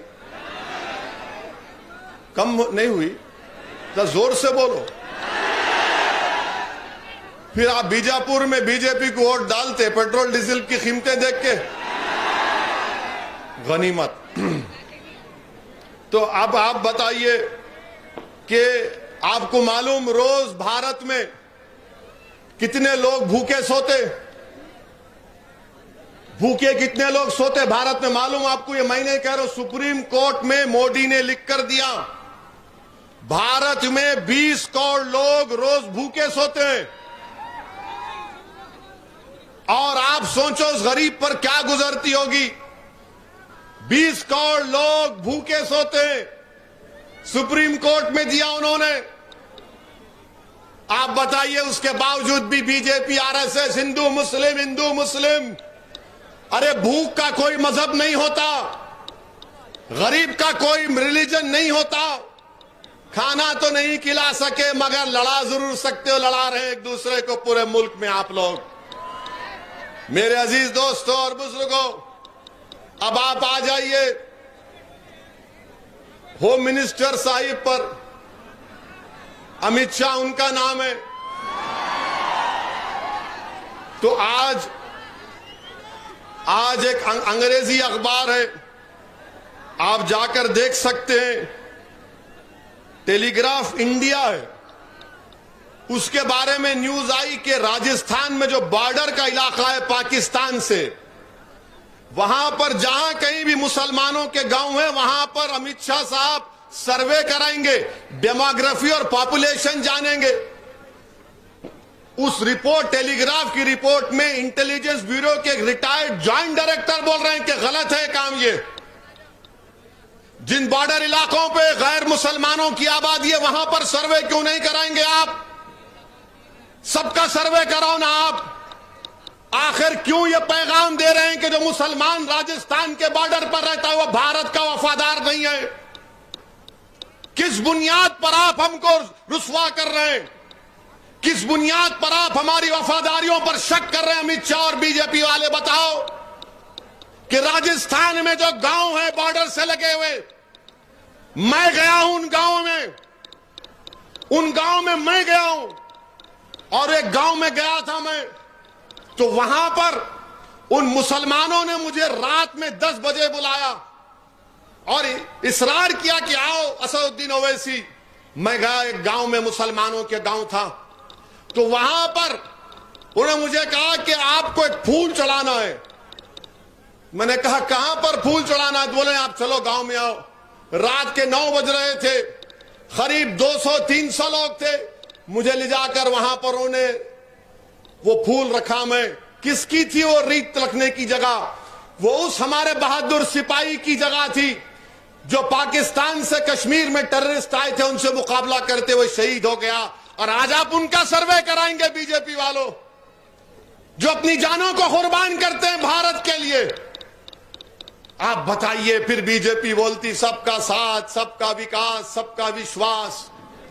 कम नहीं हुई? तो जोर से बोलो। फिर आप बीजापुर में बीजेपी को वोट डालते पेट्रोल डीजल की कीमतें देख के? गनीमत। तो अब आप बताइए कि आपको मालूम रोज भारत में कितने लोग भूखे सोते? भूखे कितने लोग सोते भारत में मालूम आपको? ये मैं नहीं कह रहा हूं, सुप्रीम कोर्ट में मोदी ने लिख कर दिया, भारत में बीस करोड़ लोग रोज भूखे सोते हैं। और आप सोचो उस गरीब पर क्या गुजरती होगी। बीस करोड़ लोग भूखे सोते हैं, सुप्रीम कोर्ट में दिया उन्होंने। आप बताइए, उसके बावजूद भी BJP, RSS, Hindu Muslim Hindu Muslim, अरे भूख का कोई मजहब नहीं होता, गरीब का कोई रिलीजन नहीं होता। खाना तो नहीं खिला सके मगर लड़ा जरूर सकते हो, लड़ा रहे एक दूसरे को पूरे मुल्क में आप लोग। मेरे अजीज दोस्तों और बुजुर्गों, अब आप आ जाइए होम मिनिस्टर साहिब पर, अमित शाह उनका नाम है। तो आज आज एक अंग्रेजी अखबार है, आप जाकर देख सकते हैं, टेलीग्राफ इंडिया है, उसके बारे में न्यूज आई कि राजस्थान में जो बॉर्डर का इलाका है पाकिस्तान से, वहां पर जहां कहीं भी मुसलमानों के गांव है वहां पर अमित शाह साहब सर्वे कराएंगे, डेमोग्राफी और पॉपुलेशन जानेंगे। उस रिपोर्ट, टेलीग्राफ की रिपोर्ट में इंटेलिजेंस ब्यूरो के रिटायर्ड जॉइंट डायरेक्टर बोल रहे हैं कि गलत है काम ये। जिन बॉर्डर इलाकों पे गैर मुसलमानों की आबादी है वहां पर सर्वे क्यों नहीं कराएंगे आप? सबका सर्वे कराओ ना आप। आखिर क्यों ये पैगाम दे रहे हैं कि जो मुसलमान राजस्थान के बॉर्डर पर रहता है वो भारत का वफादार नहीं है? किस बुनियाद पर आप हमको रुस्वा कर रहे हैं? किस बुनियाद पर आप हमारी वफादारियों पर शक कर रहे हैं? अमित शाह और बीजेपी वाले बताओ कि राजस्थान में जो गांव है बॉर्डर से लगे हुए, मैं गया हूं उन गांवों में, उन गांव में मैं गया हूं, और एक गांव में गया था मैं, तो वहां पर उन मुसलमानों ने मुझे रात में दस बजे बुलाया और इसरार किया कि आओ असदुद्दीन ओवैसी। मैं गया, एक गांव में मुसलमानों के गांव था, तो वहां पर उन्होंने मुझे कहा कि आपको एक फूल चढ़ाना है। मैंने कहा कहां पर फूल चढ़ाना है? बोले आप चलो गांव में आओ। रात के नौ बज रहे थे, करीब दो सौ तीन सौ लोग थे। मुझे ले जाकर वहां पर उन्होंने वो फूल रखा। मैं किसकी थी वो रीत रखने की जगह? वो उस हमारे बहादुर सिपाही की जगह थी जो पाकिस्तान से कश्मीर में टेररिस्ट आए थे, उनसे मुकाबला करते हुए शहीद हो गया। और आज आप उनका सर्वे कराएंगे बीजेपी वालों, जो अपनी जानों को कुर्बान करते हैं भारत के लिए। आप बताइए, फिर बीजेपी बोलती सबका साथ, सबका विकास, सबका विश्वास।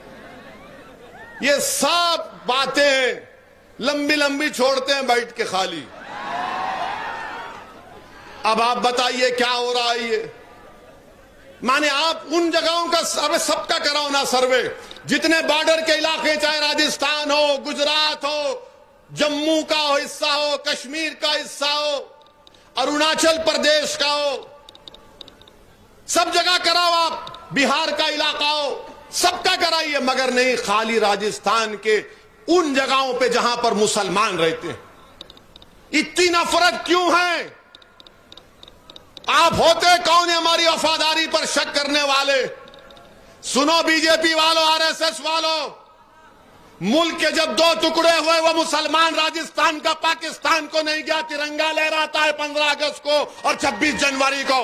ये सब बातें लंबी लंबी छोड़ते हैं बैठ के खाली। अब आप बताइए क्या हो रहा है ये? माने आप उन जगहों का सर्वे, सबका कराओ ना सर्वे, जितने बॉर्डर के इलाके, चाहे राजस्थान हो, गुजरात हो, जम्मू का हो हिस्सा हो, कश्मीर का हिस्सा हो, अरुणाचल प्रदेश का हो, सब जगह कराओ आप, बिहार का इलाका हो, सबका कराइए, मगर नहीं खाली राजस्थान के उन जगहों पे जहां पर मुसलमान रहते हैं। इतनी नफरत क्यों है? आप होते कौन है हमारी वफादारी पर शक करने वाले? सुनो बीजेपी वालों, आरएसएस वालों, मुल्क के जब दो टुकड़े हुए, वो मुसलमान राजस्थान का पाकिस्तान को नहीं गया, तिरंगा लहराता है पंद्रह अगस्त को और छब्बीस जनवरी को।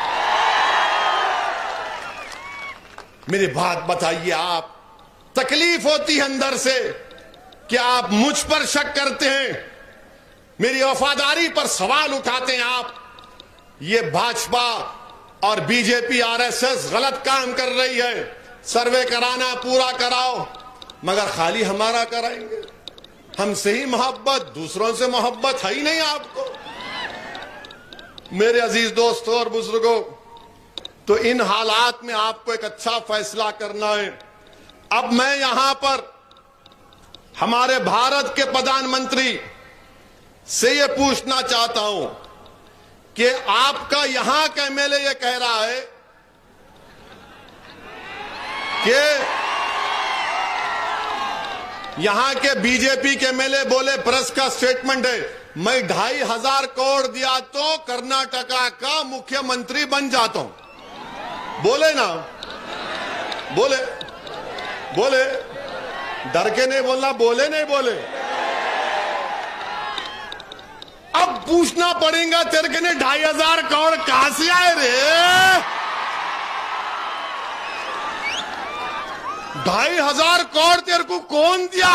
मेरी बात बताइए, आप तकलीफ होती है अंदर से कि आप मुझ पर शक करते हैं, मेरी वफादारी पर सवाल उठाते हैं आप। ये भाजपा और बीजेपी आरएसएस गलत काम कर रही है। सर्वे कराना पूरा कराओ, मगर खाली हमारा कराएंगे। हमसे ही मोहब्बत, दूसरों से मोहब्बत है ही नहीं आपको। मेरे अजीज दोस्तों और बुजुर्गों, तो इन हालात में आपको एक अच्छा फैसला करना है। अब मैं यहां पर हमारे भारत के प्रधानमंत्री से ये पूछना चाहता हूं कि आपका यहां का एमएलए ये कह रहा है कि यहां के बीजेपी के एमएलए बोले, प्रेस का स्टेटमेंट है, मैं ढाई हजार करोड़ दिया तो कर्नाटका का मुख्यमंत्री बन जाता हूं। बोले ना, बोले बोले डर के नहीं बोलना, बोले नहीं बोले। अब पूछना पड़ेगा, तेरे के ने ढाई हजार करोड़ कहां से आए रे? ढाई हजार करोड़ तेरे को कौन दिया?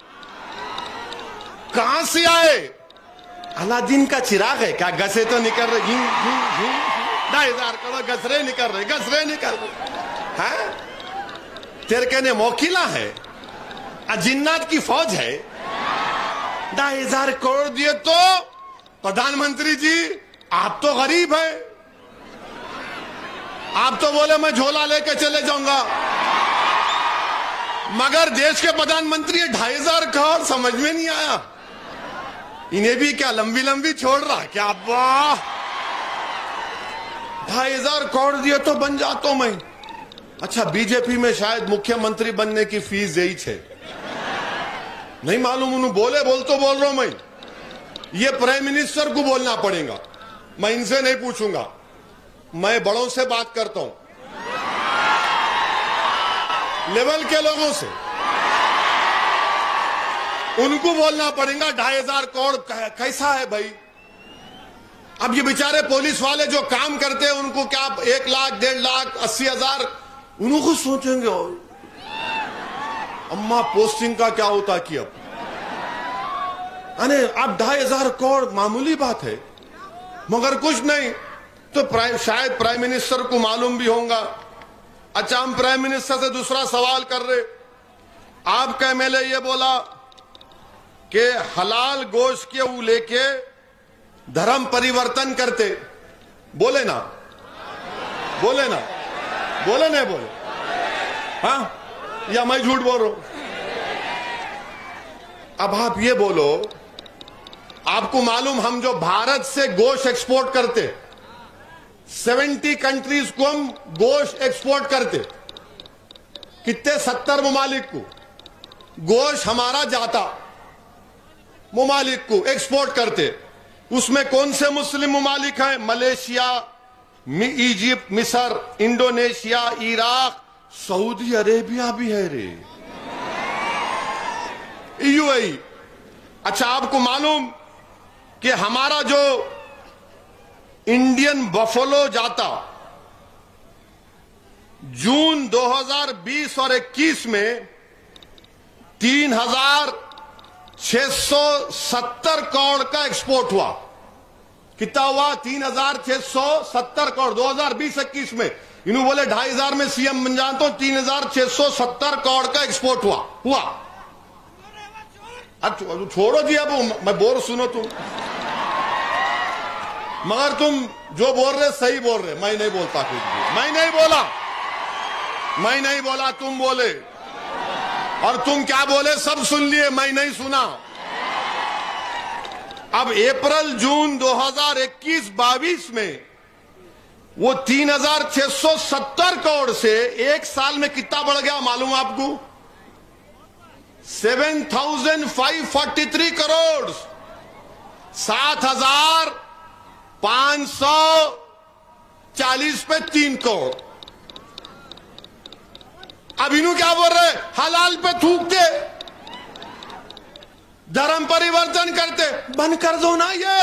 कहां से आए? अलादीन का चिराग है क्या? गसे तो निकल रहे, घी घी घी ढाई हजार करोड़ गसरे निकल रहे, गसरे निकल रहे हैं। तेरे के ने मोकिला है, जिन्नात की फौज है। ढाई हजार करोड़ दिए तो प्रधानमंत्री जी आप तो गरीब है, आप तो बोले मैं झोला लेके चले जाऊंगा, मगर देश के प्रधानमंत्री ढाई हजार करोड़ समझ में नहीं आया। इन्हें भी क्या लंबी लंबी छोड़ रहा क्या? वाह, ढाई हजार करोड़ दिए तो बन जाता मैं। अच्छा, बीजेपी में शायद मुख्यमंत्री बनने की फीस यही है, नहीं मालूम। उन्होंने बोले, बोल तो बोल रहा हूं मैं, ये प्राइम मिनिस्टर को बोलना पड़ेगा, मैं इनसे नहीं पूछूंगा। मैं बड़ों से बात करता हूं, लेवल के लोगों से, उनको बोलना पड़ेगा ढाई हजार करोड़ कैसा है भाई। अब ये बेचारे पुलिस वाले जो काम करते हैं उनको क्या एक लाख डेढ़ लाख अस्सी हजार, उनको सोचेंगे और अम्मा पोस्टिंग का क्या होता कि अब अरे अब ढाई हजार करोड़ मामूली बात है, मगर कुछ नहीं तो प्राइम शायद प्राइम मिनिस्टर को मालूम भी होगा। अच्छा, हम प्राइम मिनिस्टर से दूसरा सवाल कर रहे, आपका एमएलए ये बोला कि हलाल गोश्त के वो लेके धर्म परिवर्तन करते, बोले ना, बोले ना, बोले नहीं बोले? हाँ, या मैं झूठ बोल रहा हूं? अब आप ये बोलो, आपको मालूम हम जो भारत से गोश्त एक्सपोर्ट करते, सत्तर कंट्रीज को हम गोश्त एक्सपोर्ट करते, कितने सत्तर ममालिक को गोश्त हमारा जाता, ममालिक को एक्सपोर्ट करते। उसमें कौन से मुस्लिम ममालिक हैं? मलेशिया, इजिप्ट, मिस्र, इंडोनेशिया, इराक, सऊदी अरेबिया भी है रे, यूएई। अच्छा, आपको मालूम कि हमारा जो इंडियन बफलो जाता जून दो हज़ार बीस और इक्कीस में तीन हजार छह सौ सत्तर करोड़ का एक्सपोर्ट हुआ। कितना हुआ? तीन हजार छह सौ सत्तर करोड़ दो हजार बीस इक्कीस में। इन्होंने बोले ढाई हजार में सीएम बन जाता हूं, तीन हजार छह सौ सत्तर करोड़ का एक्सपोर्ट हुआ हुआ अब छोड़ो जी, अब मैं बोल सुनो तुम, मगर तुम जो बोल रहे सही बोल रहे, मैं नहीं बोलता कुछ भी, मैं नहीं बोला, मैं नहीं बोला, तुम बोले, और तुम क्या बोले सब सुन लिए, मैं नहीं सुना। अब अप्रैल जून दो हज़ार इक्कीस बाईस में वो तीन हजार छह सौ सत्तर करोड़ से एक साल में कितना बढ़ गया मालूम आपको? Seven thousand five forty three crore, सात हजार पांच सौ चालीस पे तीन करोड़। अब इन्हों क्या बोल रहे? हलाल पे थूकते, धर्म परिवर्तन करते। बंद कर दो ना, ये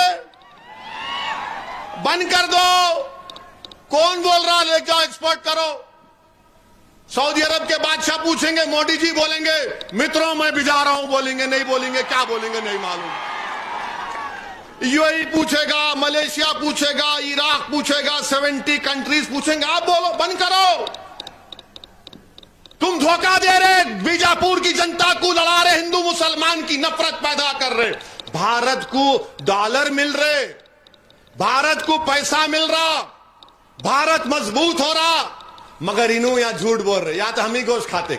बंद कर दो। कौन बोल रहा ले जाओ एक्सपोर्ट करो? सऊदी अरब के बादशाह पूछेंगे, मोदी जी बोलेंगे मित्रों मैं भी जा रहा हूं, बोलेंगे नहीं बोलेंगे, क्या बोलेंगे नहीं मालूम। यूएई पूछेगा, मलेशिया पूछेगा, इराक पूछेगा, सत्तर कंट्रीज पूछेंगे। आप बोलो बंद करो। तुम धोखा दे रहे, बीजापुर की जनता को लड़ा रहे, हिंदू मुसलमान की नफरत पैदा कर रहे। भारत को डॉलर मिल रहे, भारत को पैसा मिल रहा, भारत मजबूत हो रहा, मगर इन्हों या झूठ बोल रहे, या तो हम ही गोश्त खाते।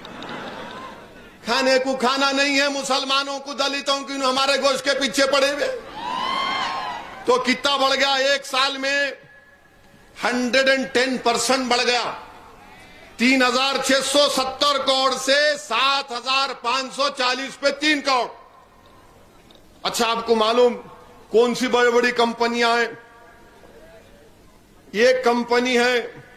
खाने को खाना नहीं है मुसलमानों को, दलितों को, हमारे गोश्त के पीछे पड़े हुए। तो कितना बढ़ गया एक साल में? एक सौ दस परसेंट बढ़ गया। तीन हजार छह सौ सत्तर करोड़ से सात हजार पांच सौ चालीस पे तीन करोड़। अच्छा, आपको मालूम कौन सी बड़ी बड़ी कंपनियां हैं? एक कंपनी है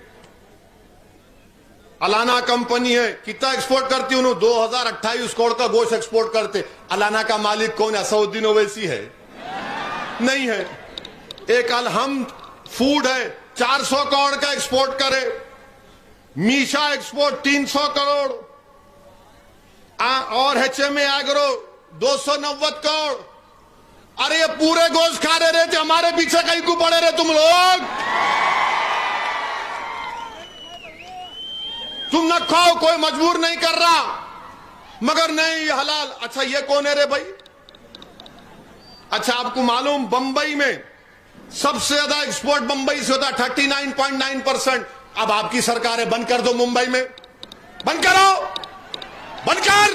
अलाना कंपनी है। कितना एक्सपोर्ट करती उन्होंने? दो हजार अट्ठाईस करोड़ का गोश्त एक्सपोर्ट करते। अलाना का मालिक कौन है? असदुद्दीन ओवैसी है? नहीं है। एक अलहम फूड है, चार सौ करोड़ का एक्सपोर्ट करे। मीशा एक्सपोर्ट तीन सौ करोड़, आ, और एचएमए एग्रो दो सौ नब्बे करोड़। अरे ये पूरे गोश्त खा रहे थे, हमारे पीछे कहीं को पड़े रहे तुम लोग। तुम न खाओ, कोई मजबूर नहीं कर रहा, मगर नहीं ये हलाल। अच्छा, ये कौन है रे भाई? अच्छा, आपको मालूम बंबई में सबसे ज्यादा एक्सपोर्ट बंबई से होता है, thirty nine point nine percent. अब आपकी सरकार है, बंद कर दो मुंबई में, बंद करो, बंद कर।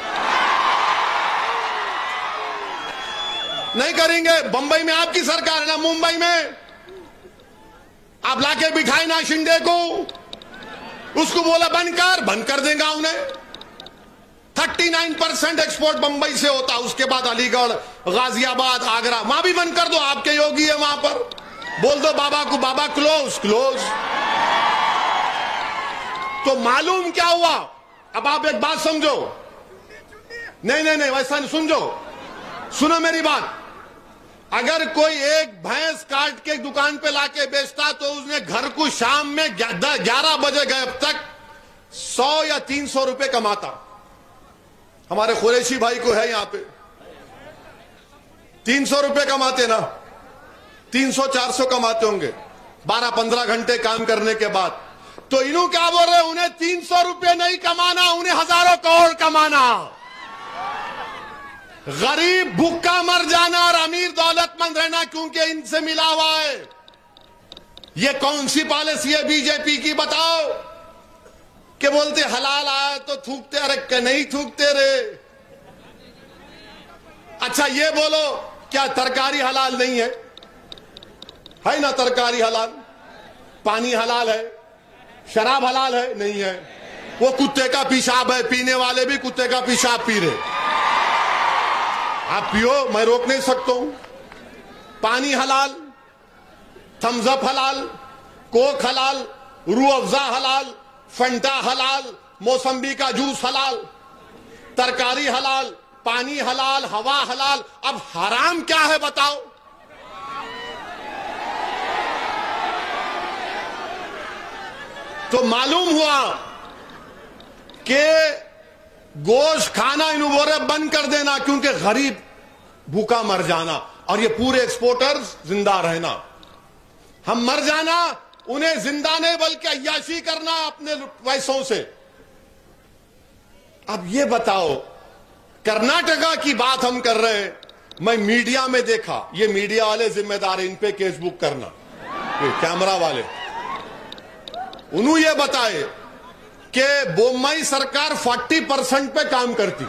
नहीं करेंगे। बंबई में आपकी सरकार है ना, मुंबई में आप लाके बिठाए ना शिंदे को, उसको बोला बंद कर, बंद कर देगा उन्हें। उनतालीस परसेंट एक्सपोर्ट बंबई से होता, उसके बाद अलीगढ़, गाजियाबाद, आगरा, वहां भी बंद कर दो। आपके योगी है वहां पर, बोल दो बाबा को, बाबा क्लोज क्लोज। तो मालूम क्या हुआ? अब आप एक बात समझो। नहीं नहीं नहीं, वैसा नहीं, समझो, सुनो मेरी बात। अगर कोई एक भैंस काट के दुकान पे लाके बेचता तो उसने घर को शाम में ग्यारह बजे गए अब तक सौ या तीन सौ रुपए कमाता। हमारे कुरैशी भाई को है यहां पे, तीन सौ रुपए कमाते ना, तीन सौ चार सौ कमाते होंगे बारह पंद्रह घंटे काम करने के बाद। तो इन्हों क्या बोल रहे? उन्हें तीन सौ रुपये नहीं कमाना, उन्हें हजारों करोड़ कमाना। गरीब भूखा मर जाना और अमीर दौलतमंद रहना, क्योंकि इनसे मिला हुआ है। ये कौन सी पॉलिसी है बीजेपी की बताओ? कि बोलते हलाल आया तो थूकते, अरे के नहीं थूकते रे। अच्छा, ये बोलो, क्या तरकारी हलाल नहीं है? है ना तरकारी हलाल, पानी हलाल है, शराब हलाल है? नहीं है। वो कुत्ते का पेशाब है, पीने वाले भी कुत्ते का पेशाब पी रहे। आप पियो, मैं रोक नहीं सकता हूं। पानी हलाल, थम्स अप हलाल, कोक हलाल, रूह अफ़ज़ा हलाल, फंटा हलाल, मौसम्बी का जूस हलाल, तरकारी हलाल, पानी हलाल, हवा हलाल। अब हराम क्या है बताओ? तो मालूम हुआ कि गोश्त खाना इन्होंने बोल रहे बंद कर देना, क्योंकि गरीब भूखा मर जाना और ये पूरे एक्सपोर्टर्स जिंदा रहना। हम मर जाना, उन्हें जिंदा नहीं बल्कि अय्याशी करना अपने पैसों से। अब ये बताओ, कर्नाटका की बात हम कर रहे हैं, मैं मीडिया में देखा, ये मीडिया वाले जिम्मेदार, इन पे केस बुक करना, ये कैमरा वाले। उन्होंने ये बताए कि बोम्मई सरकार चालीस परसेंट पे काम करती।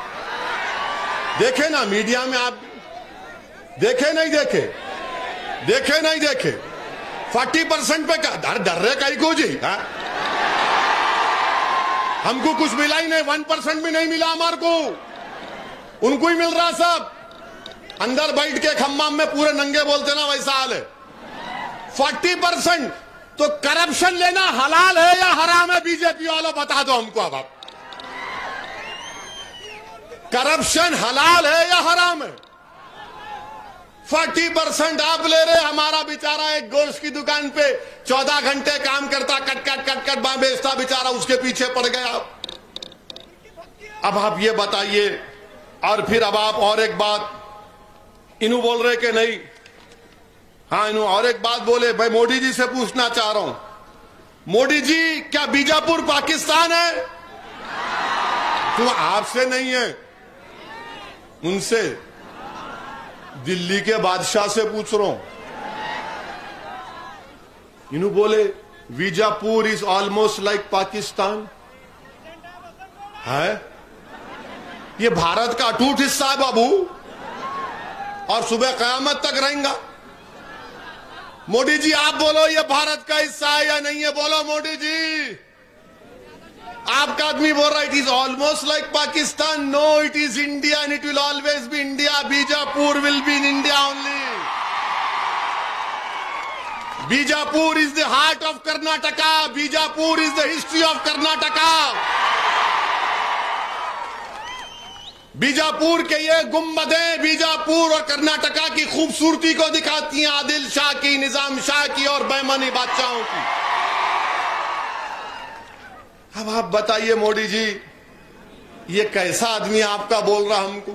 देखे ना मीडिया में, आप देखे नहीं देखे? देखे नहीं देखे? चालीस परसेंट पे डर डर रहे कहीं को जी? हा? हमको कुछ मिला ही नहीं, वन परसेंट भी नहीं मिला हमारे को, उनको ही मिल रहा सब। अंदर बैठ के खम्माम में पूरे नंगे बोलते ना, वैसा हाल है। चालीस परसेंट। तो करप्शन लेना हलाल है या हराम है? बीजेपी वालों बता दो हमको। अब आप, करप्शन हलाल है या हराम है? चालीस परसेंट आप ले रहे। हमारा बेचारा एक गोश्त की दुकान पे चौदह घंटे काम करता, कट कट कट कट बा बेचता, बेचारा उसके पीछे पड़ गया। अब आप ये बताइए। और फिर अब आप और एक बात, इन्हों बोल रहे कि नहीं। हाँ, इन्हों और एक बात बोले, भाई मोदी जी से पूछना चाह रहा हूं, मोदी जी क्या बीजापुर पाकिस्तान है? तो आपसे नहीं है, उनसे, दिल्ली के बादशाह से पूछ रहा हूं। इन्हों बोले Bijapur is almost like Pakistan है। ये भारत का अटूट हिस्सा है बाबू, और सुबह कयामत तक रहेगा। मोदी जी आप बोलो ये भारत का हिस्सा है या नहीं है? बोलो मोदी जी। आपका आदमी बोल रहा है it is almost like Pakistan. No, it is India and it will always be India. Bijapur will be in India only. Bijapur is the heart of Karnataka. Bijapur is the history of Karnataka. Bijapur के ये गुंबदें बीजापुर और कर्नाटका की खूबसूरती को दिखाती हैं, आदिल शाह की, निजाम शाह की और बेमनी बादशाहों की। अब आप बताइए मोदी जी, ये कैसा आदमी आपका बोल रहा हमको?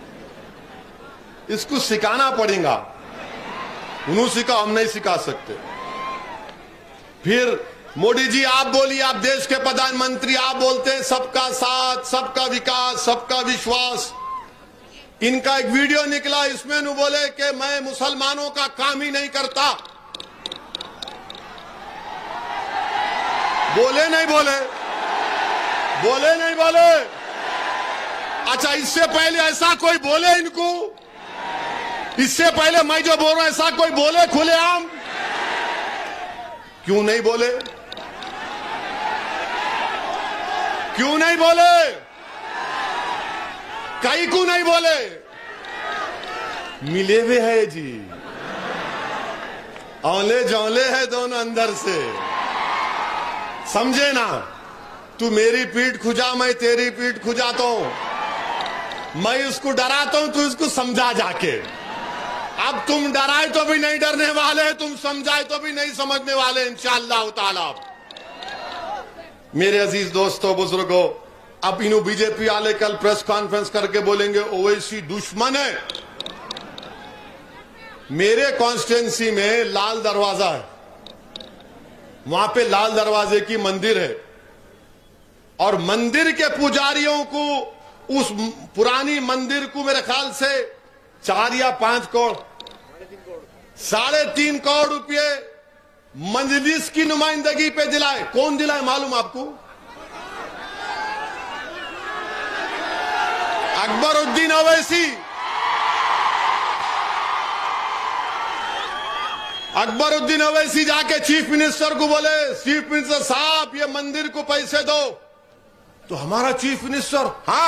इसको सिखाना पड़ेगा। उन्होंने सिखा, हम नहीं सिखा सकते। फिर मोदी जी आप बोलिए, आप देश के प्रधानमंत्री, आप बोलते हैं सबका साथ, सबका विकास, सबका विश्वास। इनका एक वीडियो निकला, इसमें नु बोले कि मैं मुसलमानों का काम ही नहीं करता। बोले नहीं बोले? बोले नहीं बोले? अच्छा, इससे पहले ऐसा कोई बोले इनको? इससे पहले मैं जो बोल रहा हूं ऐसा कोई बोले खुलेआम? क्यों नहीं बोले? क्यों नहीं बोले? कई को नहीं बोले? मिले हुए है जी, औले जौले है दोनों अंदर से, समझे ना? तू मेरी पीठ खुजा, मैं तेरी पीठ खुजाता हूं। मैं उसको डराता हूं, तू इसको समझा जाके। अब तुम डराए तो भी नहीं डरने वाले, तुम समझाए तो भी नहीं समझने वाले इंशाअल्लाह ताला। मेरे अजीज दोस्तों, बुजुर्गों, अब इन्हों बीजेपी वाले कल प्रेस कॉन्फ्रेंस करके बोलेंगे ओवैसी दुश्मन है। मेरे कॉन्स्टिट्यूंसी में लाल दरवाजा है, वहां पे लाल दरवाजे की मंदिर है, और मंदिर के पुजारियों को, उस पुरानी मंदिर को मेरे ख्याल से चार या पांच करोड़, साढ़े तीन करोड़ रुपए मजलिस की नुमाइंदगी पे दिलाए। कौन दिलाए मालूम आपको? अकबरुद्दीन ओवैसी। अकबरुद्दीन ओवैसी जाके चीफ मिनिस्टर को बोले, चीफ मिनिस्टर साहब ये मंदिर को पैसे दो। तो हमारा चीफ मिनिस्टर, हाँ,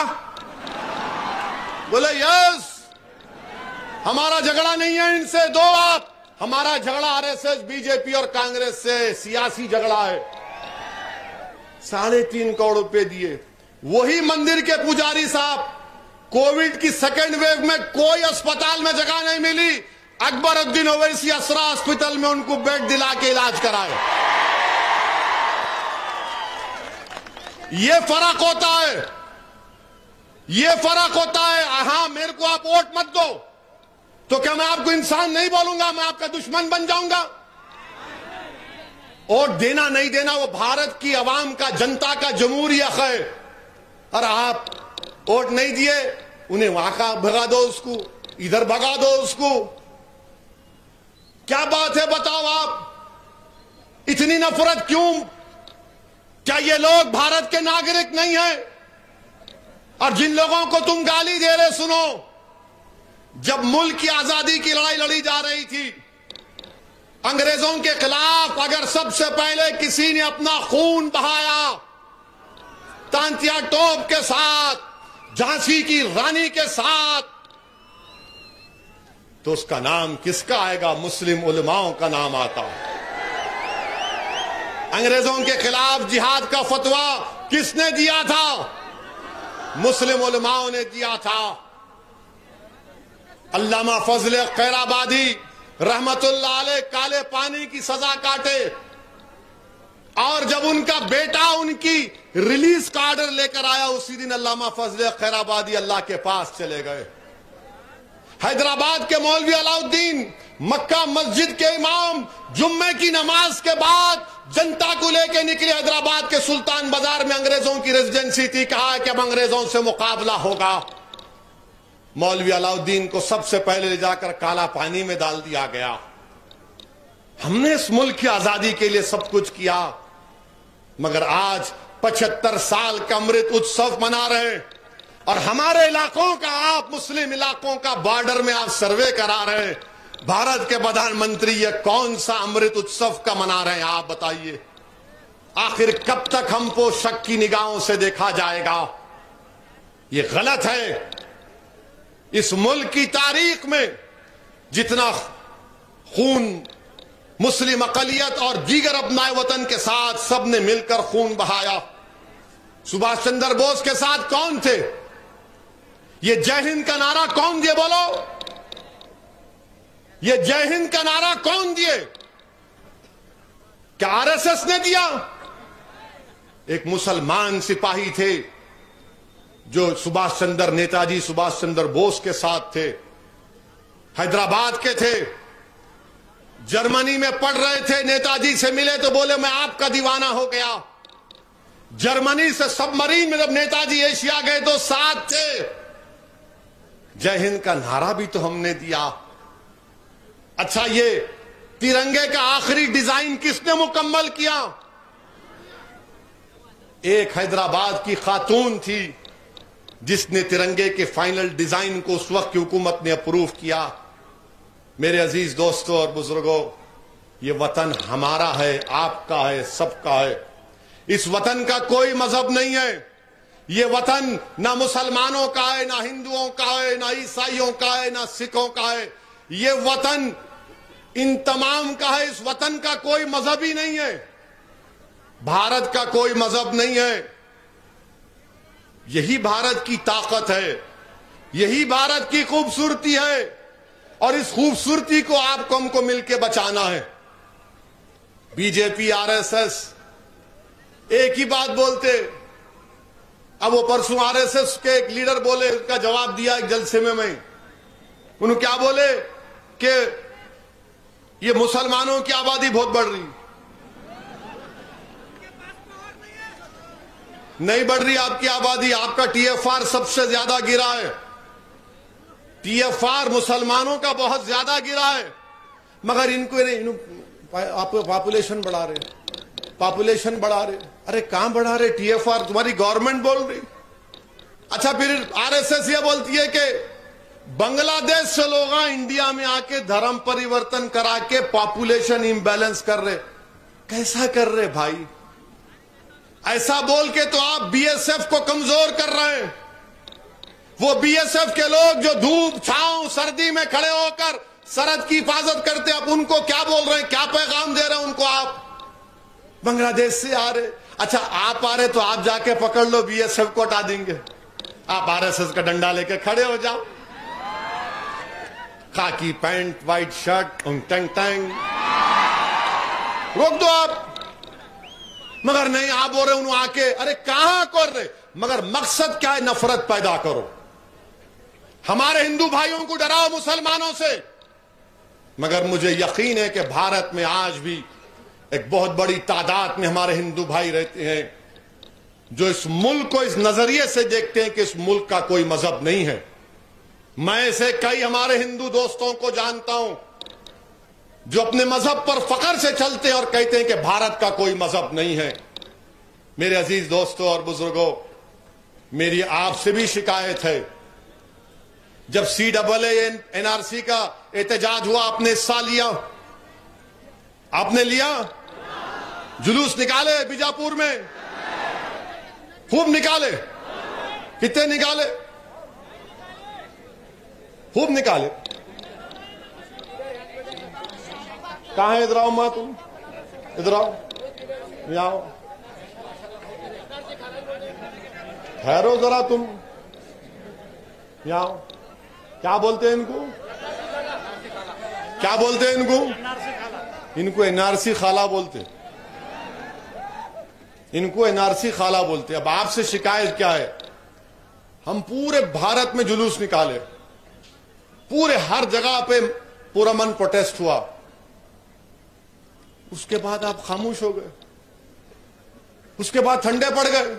बोले यस, हमारा झगड़ा नहीं है इनसे, दो आप। हमारा झगड़ा आरएसएस, बीजेपी और कांग्रेस से सियासी झगड़ा है। साढ़े तीन करोड़ रुपए दिए। वही मंदिर के पुजारी साहब, कोविड की सेकेंड वेव में कोई अस्पताल में जगह नहीं मिली, अकबरुद्दीन ओवैसी असरा हॉस्पिटल में उनको बेड दिला के इलाज कराए। ये फर्क होता है, ये फर्क होता है। हाँ, मेरे को आप वोट मत दो तो क्या मैं आपको इंसान नहीं बोलूंगा? मैं आपका दुश्मन बन जाऊंगा? वोट देना नहीं देना वो भारत की आवाम का, जनता का जमहूरी हक है। और आप वोट नहीं दिए, उन्हें वहां का भगा दो, उसको इधर भगा दो उसको। क्या बात है बताओ आप? इतनी नफरत क्यों? क्या ये लोग भारत के नागरिक नहीं हैं? और जिन लोगों को तुम गाली दे रहे, सुनो, जब मुल्क की आजादी की लड़ाई लड़ी जा रही थी अंग्रेजों के खिलाफ, अगर सबसे पहले किसी ने अपना खून बहाया तांतिया टोप के साथ, झांसी की रानी के साथ, तो उसका नाम किसका आएगा? मुस्लिम उलमाओं का नाम आता है। अंग्रेजों के खिलाफ जिहाद का फतवा किसने दिया था? मुस्लिम उलमाओं ने दिया था। अल्लामा फजल खैराबादी रहमतुल्लाह अलैह काले पानी की सजा काटे, और जब उनका बेटा उनकी रिलीज का ऑर्डर लेकर आया, उसी दिन अल्लामा फजल खैराबादी अल्लाह के पास चले गए। हैदराबाद के मौलवी अलाउद्दीन मक्का मस्जिद के इमाम जुम्मे की नमाज के बाद जनता को लेकर निकले हैदराबाद के सुल्तान बाजार में। अंग्रेजों की रेजिडेंसी थी, कहा कि अब अंग्रेजों से मुकाबला होगा। मौलवी अलाउद्दीन को सबसे पहले ले जाकर काला पानी में डाल दिया गया। हमने इस मुल्क की आजादी के लिए सब कुछ किया, मगर आज पचहत्तर साल का अमृत उत्सव मना रहे हैं और हमारे इलाकों का, आप मुस्लिम इलाकों का बॉर्डर में आप सर्वे करा रहे हैं। भारत के प्रधानमंत्री ये कौन सा अमृत उत्सव का मना रहे हैं, आप बताइए। आखिर कब तक हमको शक की निगाहों से देखा जाएगा? ये गलत है। इस मुल्क की तारीख में जितना खून मुस्लिम अकलियत और दीगर अपनाए वतन के साथ सबने मिलकर खून बहाया। सुभाष चंद्र बोस के साथ कौन थे? ये जय हिंद का नारा कौन दिए? बोलो, ये जय हिंद का नारा कौन दिए? क्या आरएसएस ने दिया? एक मुसलमान सिपाही थे जो सुभाष चंद्र नेताजी सुभाष चंद्र बोस के साथ थे, हैदराबाद के थे, जर्मनी में पढ़ रहे थे। नेताजी से मिले तो बोले मैं आपका दीवाना हो गया। जर्मनी से सबमरीन में जब नेताजी एशिया गए तो साथ थे। जय हिंद का नारा भी तो हमने दिया। अच्छा, ये तिरंगे का आखिरी डिजाइन किसने मुकम्मल किया? एक हैदराबाद की खातून थी जिसने तिरंगे के फाइनल डिजाइन को उस वक्त की हुकूमत ने अप्रूव किया। मेरे अजीज दोस्तों और बुजुर्गों, ये वतन हमारा है, आपका है, सबका है। इस वतन का कोई मजहब नहीं है। ये वतन ना मुसलमानों का है, ना हिंदुओं का है, ना ईसाइयों का है, ना सिखों का है। ये वतन इन तमाम का है। इस वतन का कोई मजहब ही नहीं है। भारत का कोई मजहब नहीं है। यही भारत की ताकत है, यही भारत की खूबसूरती है और इस खूबसूरती को आपको हमको मिलकर बचाना है। बीजेपी आरएसएस एक ही बात बोलते। अब वो परसों आरएसएस के एक लीडर बोले, उसका जवाब दिया एक जलसे में। मैं उन्होंने क्या बोले कि ये मुसलमानों की आबादी बहुत बढ़ रही। नहीं बढ़ रही आपकी आबादी, आपका टीएफआर सबसे ज्यादा गिरा है। टीएफआर मुसलमानों का बहुत ज्यादा गिरा है, मगर इनको नहीं, आप पॉपुलेशन बढ़ा रहे, पॉपुलेशन बढ़ा रहे। अरे कहां बढ़ा रहे? टीएफआर तुम्हारी गवर्नमेंट बोल रही। अच्छा, फिर आरएसएस ये बोलती है कि बांग्लादेश से लोग इंडिया में आके धर्म परिवर्तन करा के पॉपुलेशन इंबैलेंस कर रहे। कैसा कर रहे भाई? ऐसा बोल के तो आप बीएसएफ को कमजोर कर रहे हैं। वो बीएसएफ के लोग जो धूप छांव सर्दी में खड़े होकर सरहद की हिफाजत करते, आप उनको क्या बोल रहे हैं? क्या पैगाम दे रहे हैं उनको? आप बांग्लादेश से आ रहे। अच्छा, आप आ रहे तो आप जाके पकड़ लो, बीएसएफ को हटा देंगे। आप आरएसएस का डंडा लेके खड़े हो जाओ, खाकी पैंट, व्हाइट शर्ट, टंग टंग, रोक दो आप। मगर नहीं, आप बोल रहे उन्होंने आके, अरे कहां कर रहे? मगर मकसद क्या है? नफरत पैदा करो, हमारे हिंदू भाइयों को डराओ मुसलमानों से। मगर मुझे यकीन है कि भारत में आज भी एक बहुत बड़ी तादाद में हमारे हिंदू भाई रहते हैं जो इस मुल्क को इस नजरिए से देखते हैं कि इस मुल्क का कोई मजहब नहीं है। मैं ऐसे कई हमारे हिंदू दोस्तों को जानता हूं जो अपने मजहब पर फख्र से चलते हैं और कहते हैं कि भारत का कोई मजहब नहीं है। मेरे अजीज दोस्तों और बुजुर्गों, मेरी आपसे भी शिकायत है, जब सी डबल एनआरसी का एहतजाज हुआ, आपने हिस्सा लिया? आपने लिया? जुलूस निकाले बीजापुर में? खूब निकाले। कितने निकाले? खूब निकाले। कहां है? इधर आओ मां, तुम इधर आओ, यहाँ आओ, ठहरो जरा, तुम यहाँ आओ। क्या बोलते हैं इनको? क्या बोलते हैं इनको? इनको एनआरसी खाला बोलते, इनको एनआरसी खाला बोलते। अब आपसे शिकायत क्या है? हम पूरे भारत में जुलूस निकाले, पूरे हर जगह पे पुरअमन प्रोटेस्ट हुआ। उसके बाद आप खामोश हो गए, उसके बाद ठंडे पड़ गए।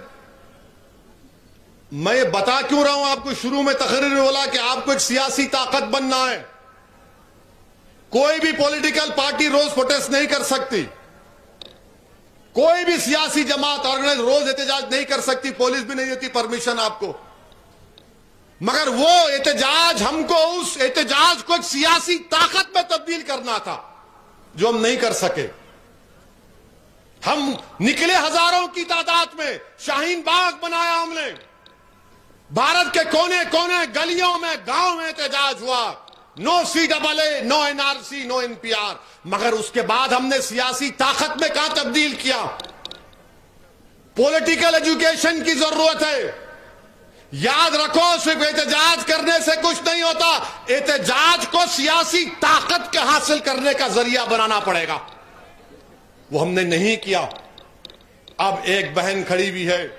मैं ये बता क्यों रहा हूं आपको, शुरू में तकरीर में बोला कि आपको एक सियासी ताकत बनना है। कोई भी पॉलिटिकल पार्टी रोज प्रोटेस्ट नहीं कर सकती, कोई भी सियासी जमात ऑर्गेनाइज रोज एहतजाज नहीं कर सकती, पुलिस भी नहीं देती परमिशन आपको। मगर वो एहतजाज, हमको उस एहतजाज को एक सियासी ताकत में तब्दील करना था, जो हम नहीं कर सके। हम निकले हजारों की तादाद में, शाहीन बाग बनाया हमने, भारत के कोने कोने गलियों में, गांव में एहतजाज हुआ। No C double A, no NRC, no NPR. मगर उसके बाद हमने सियासी ताकत में कहां तब्दील किया? पॉलिटिकल एजुकेशन की जरूरत है। याद रखो, सिर्फ एहतजाज करने से कुछ नहीं होता, एहतजाज को सियासी ताकत के हासिल करने का जरिया बनाना पड़ेगा। वो हमने नहीं किया। अब एक बहन खड़ी भी है,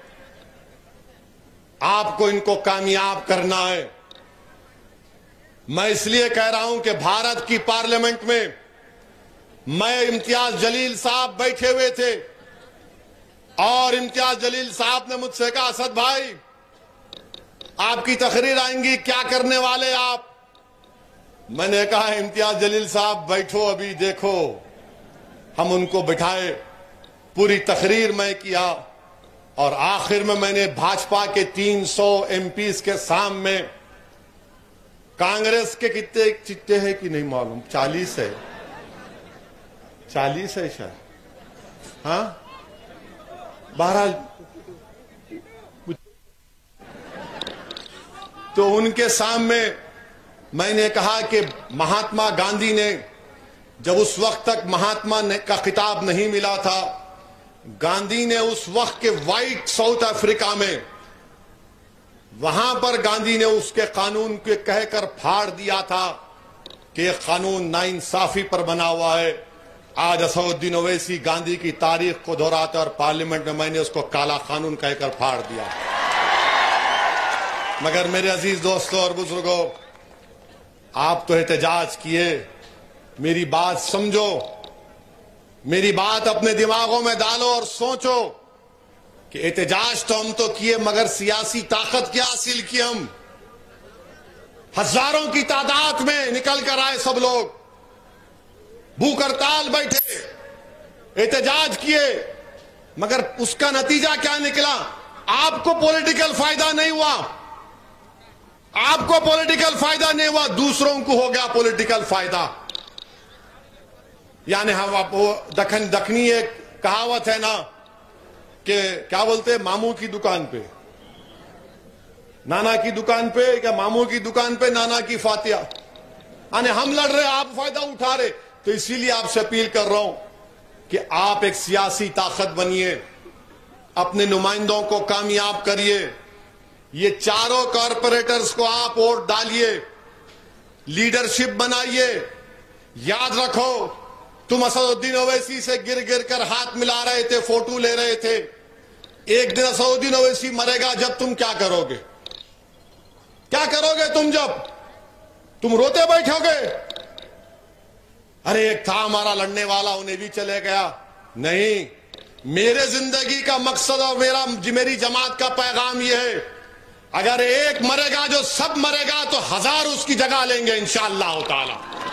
आपको इनको कामयाब करना है। मैं इसलिए कह रहा हूं कि भारत की पार्लियामेंट में मैं इम्तियाज जलील साहब बैठे हुए थे और इम्तियाज जलील साहब ने मुझसे कहा, असद भाई आपकी तकरीर आएंगी, क्या करने वाले आप? मैंने कहा, इम्तियाज जलील साहब बैठो, अभी देखो। हम उनको बिठाए, पूरी तकरीर मैं किया और आखिर में मैंने भाजपा के तीन सौ एमपीज के सामने, कांग्रेस के कितने चिट्टे हैं कि नहीं मालूम, चालीस है, चालीस है शायद, हाँ बहरहाल, तो उनके सामने मैंने कहा कि महात्मा गांधी ने, जब उस वक्त तक महात्मा ने का खिताब नहीं मिला था, गांधी ने उस वक्त के वाइट साउथ अफ्रीका में, वहां पर गांधी ने उसके कानून के कहकर फाड़ दिया था कि यह कानून नाइंसाफी पर बना हुआ है। आज असदुद्दीन ओवैसी गांधी की तारीख को दोहराते और पार्लियामेंट में मैंने उसको काला कानून कहकर फाड़ दिया। मगर मेरे अजीज दोस्तों और बुजुर्गों, आप तो एहतजाज किए, मेरी बात समझो, मेरी बात अपने दिमागों में डालो और सोचो कि एहतजाज तो हम तो किए, मगर सियासी ताकत क्या हासिल की? हम हजारों की तादाद में निकल कर आए, सब लोग भूख हड़ताल बैठे, एहतजाज किए, मगर उसका नतीजा क्या निकला? आपको पॉलिटिकल फायदा नहीं हुआ, आपको पॉलिटिकल फायदा नहीं हुआ, दूसरों को हो गया पॉलिटिकल फायदा। यानी हम आप वो दखन दखनी एक कहावत है ना कि क्या बोलते हैं, मामू की दुकान पे नाना की दुकान पे, क्या मामू की दुकान पे नाना की फातिया। यानी हम लड़ रहे, आप फायदा उठा रहे। तो इसीलिए आपसे अपील कर रहा हूं कि आप एक सियासी ताकत बनिए, अपने नुमाइंदों को कामयाब करिए, ये चारों कॉरपोरेटर्स को आप वोट डालिए, लीडरशिप बनाइए। याद रखो, तुम असदुद्दीन ओवैसी से गिर गिर कर हाथ मिला रहे थे, फोटो ले रहे थे। एक दिन असदुद्दीन ओवैसी मरेगा, जब तुम क्या करोगे? क्या करोगे तुम? जब तुम रोते बैठोगे, अरे एक था हमारा लड़ने वाला, उन्हें भी चले गया। नहीं, मेरे जिंदगी का मकसद और मेरा मेरी जमात का पैगाम यह है, अगर एक मरेगा जो सब मरेगा, तो हजार उसकी जगह लेंगे इंशाअल्लाह ताला।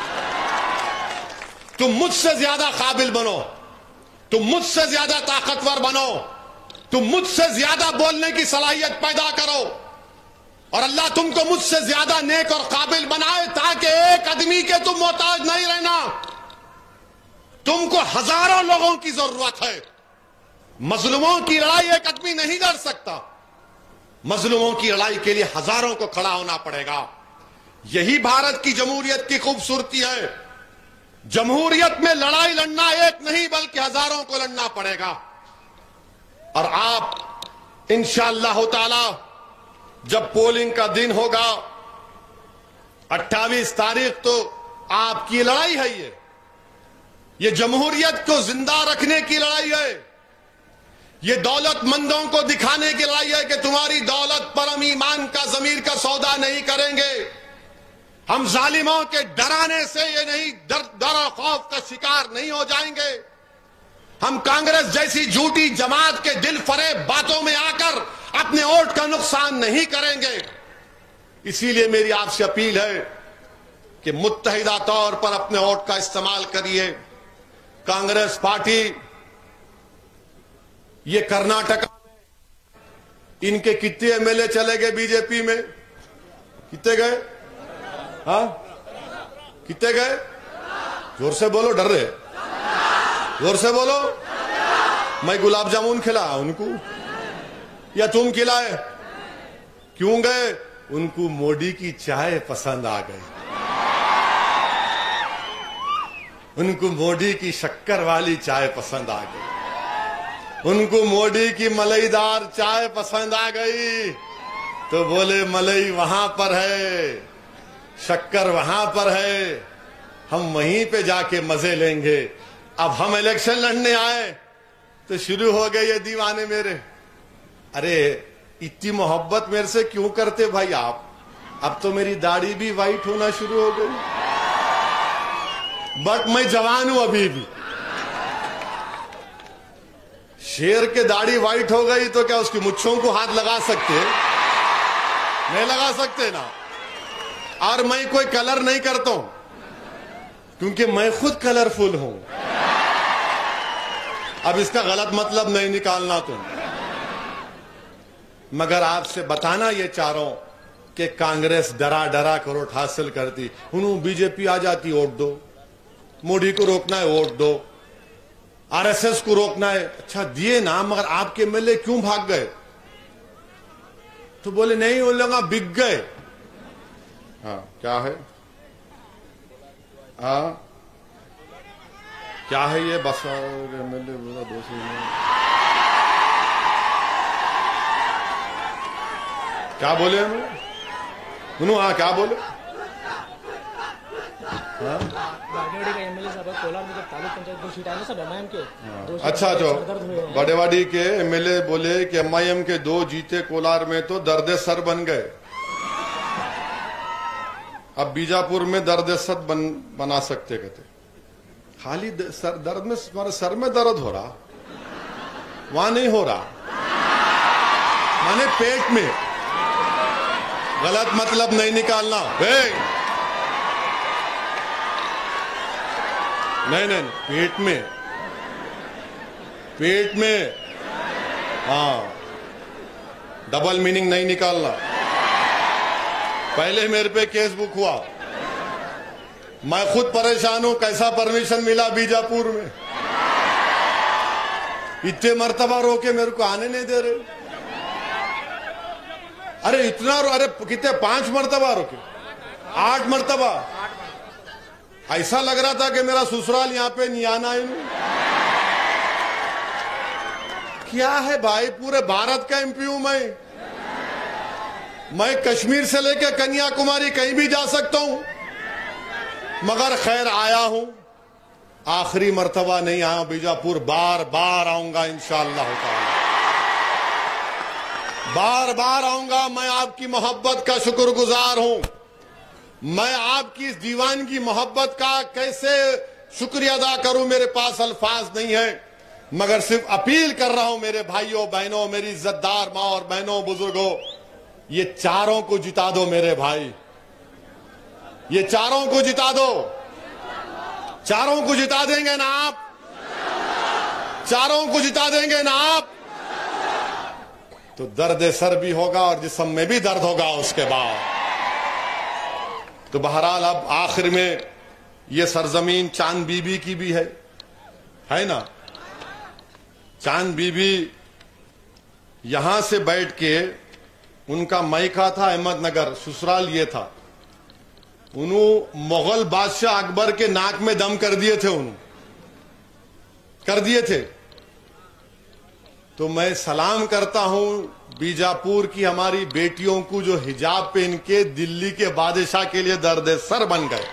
तुम मुझसे ज्यादा काबिल बनो, तुम मुझसे ज्यादा ताकतवर बनो, तुम मुझसे ज्यादा बोलने की सलाहियत पैदा करो और अल्लाह तुमको मुझसे ज्यादा नेक और काबिल बनाए, ताकि एक आदमी के तुम मोहताज नहीं रहना। तुमको हजारों लोगों की जरूरत है। मजलूमों की लड़ाई एक आदमी नहीं लड़ सकता, मजलूमों की लड़ाई के लिए हजारों को खड़ा होना पड़ेगा। यही भारत की जमहूरियत की खूबसूरती है। जमहूरियत में लड़ाई लड़ना एक नहीं बल्कि हजारों को लड़ना पड़ेगा। और आप इंशाअल्लाह ताला जब पोलिंग का दिन होगा अट्ठाईस तारीख, तो आपकी लड़ाई है ये ये जमहूरियत को जिंदा रखने की लड़ाई है। ये दौलतमंदों को दिखाने की लड़ाई है कि तुम्हारी दौलत पर हम ईमान का, जमीर का सौदा नहीं करेंगे। हम जालिमों के डराने से ये नहीं डर डर और खौफ का शिकार नहीं हो जाएंगे। हम कांग्रेस जैसी झूठी जमात के दिल फरेब बातों में आकर अपने वोट का नुकसान नहीं करेंगे। इसीलिए मेरी आपसे अपील है कि मुत्तहिदा तौर पर अपने वोट का इस्तेमाल करिए। कांग्रेस पार्टी ये कर्नाटक इनके कितने एमएलए चले गए बीजेपी में? कितने गए? हाँ, कितने गए? जोर से बोलो, डर रहे? जोर से बोलो। मैं गुलाब जामुन खिलाया उनको या तुम खिलाए? क्यों गए? उनको मोदी की चाय पसंद आ गई, उनको मोदी की शक्कर वाली चाय पसंद आ गई, उनको मोदी की मलाईदार चाय पसंद आ गई। तो बोले मलाई वहां पर है, शक्कर वहां पर है, हम वहीं पे जाके मजे लेंगे। अब हम इलेक्शन लड़ने आए तो शुरू हो गए ये दीवाने मेरे। अरे इतनी मोहब्बत मेरे से क्यों करते भाई आप? अब तो मेरी दाढ़ी भी वाइट होना शुरू हो गई, बट मैं जवान हूं अभी भी। शेर के दाढ़ी वाइट हो गई तो क्या उसकी मुच्छों को हाथ लगा सकते? नहीं लगा सकते ना। और मैं कोई कलर नहीं करता हूं क्योंकि मैं खुद कलरफुल हूं। अब इसका गलत मतलब नहीं निकालना तुम, मगर आपसे बताना ये चारों कि कांग्रेस डरा डरा कर वोट हासिल करती। उन्होंने बीजेपी आ जाती, वोट दो। मोदी को रोकना है, वोट दो। आरएसएस को रोकना है, अच्छा दिए ना, मगर आपके एमएलए क्यों भाग गए? तो बोले नहीं, वो लोग बिक गए। हाँ क्या है? हाँ क्या है ये? बस एमएलए बोला दो सौ क्या बोले हमें? सुनो, हाँ क्या बोले? हाँ? अच्छा, जो बड़ेवाड़ी के एमएलए बोले कि एमआईएम के दो जीते कोलार में तो दर्द सर बन गए। अब बीजापुर में दर्द सर बन बना सकते कहते। खाली सर दर्द में, तुम्हारे सर में दर्द हो रहा, वहां नहीं हो रहा, माने पेट में। गलत मतलब नहीं निकालना। नहीं नहीं, पेट में, पेट में। हाँ, डबल मीनिंग नहीं निकालना। पहले मेरे पे केस बुक हुआ, मैं खुद परेशान हूं, कैसा परमिशन मिला बीजापुर में। इतने मर्तबा रोके, मेरे को आने नहीं दे रहे। अरे इतना, अरे कितने, पांच मर्तबा रोके, आठ मर्तबा। ऐसा लग रहा था कि मेरा ससुराल यहाँ पे नहीं आना है। क्या है भाई, पूरे भारत का एमपी हूं मैं। मैं कश्मीर से लेकर कन्याकुमारी कहीं भी जा सकता हूं, मगर खैर आया हूं। आखिरी मर्तबा नहीं आया बीजापुर, बार बार आऊंगा इंशाअल्लाह ताला, बार बार आऊंगा। मैं आपकी मोहब्बत का शुक्रगुजार हूं। मैं आपकी इस दीवानगी मोहब्बत का कैसे शुक्रिया अदा करूं, मेरे पास अल्फाज नहीं है। मगर सिर्फ अपील कर रहा हूं मेरे भाइयों बहनों, मेरी इज्जतदार मां और बहनों, बुजुर्गों, ये चारों को जिता दो मेरे भाई, ये चारों को जिता दो। चारों को जिता देंगे ना आप? चारों को जिता देंगे ना आप? तो दर्द सर भी होगा और जिस्म में भी दर्द होगा उसके बाद। तो बहरहाल अब आखिर में ये सरजमीन चांद बीबी की भी है, है ना? चांद बीबी यहां से बैठ के, उनका मायका था अहमदनगर, ससुराल ये था। उन्होंने मुगल बादशाह अकबर के नाक में दम कर दिए थे, उन्होंने कर दिए थे। तो मैं सलाम करता हूं बीजापुर की हमारी बेटियों को जो हिजाब पहन के दिल्ली के बादशाह के लिए दर्द सर बन गए।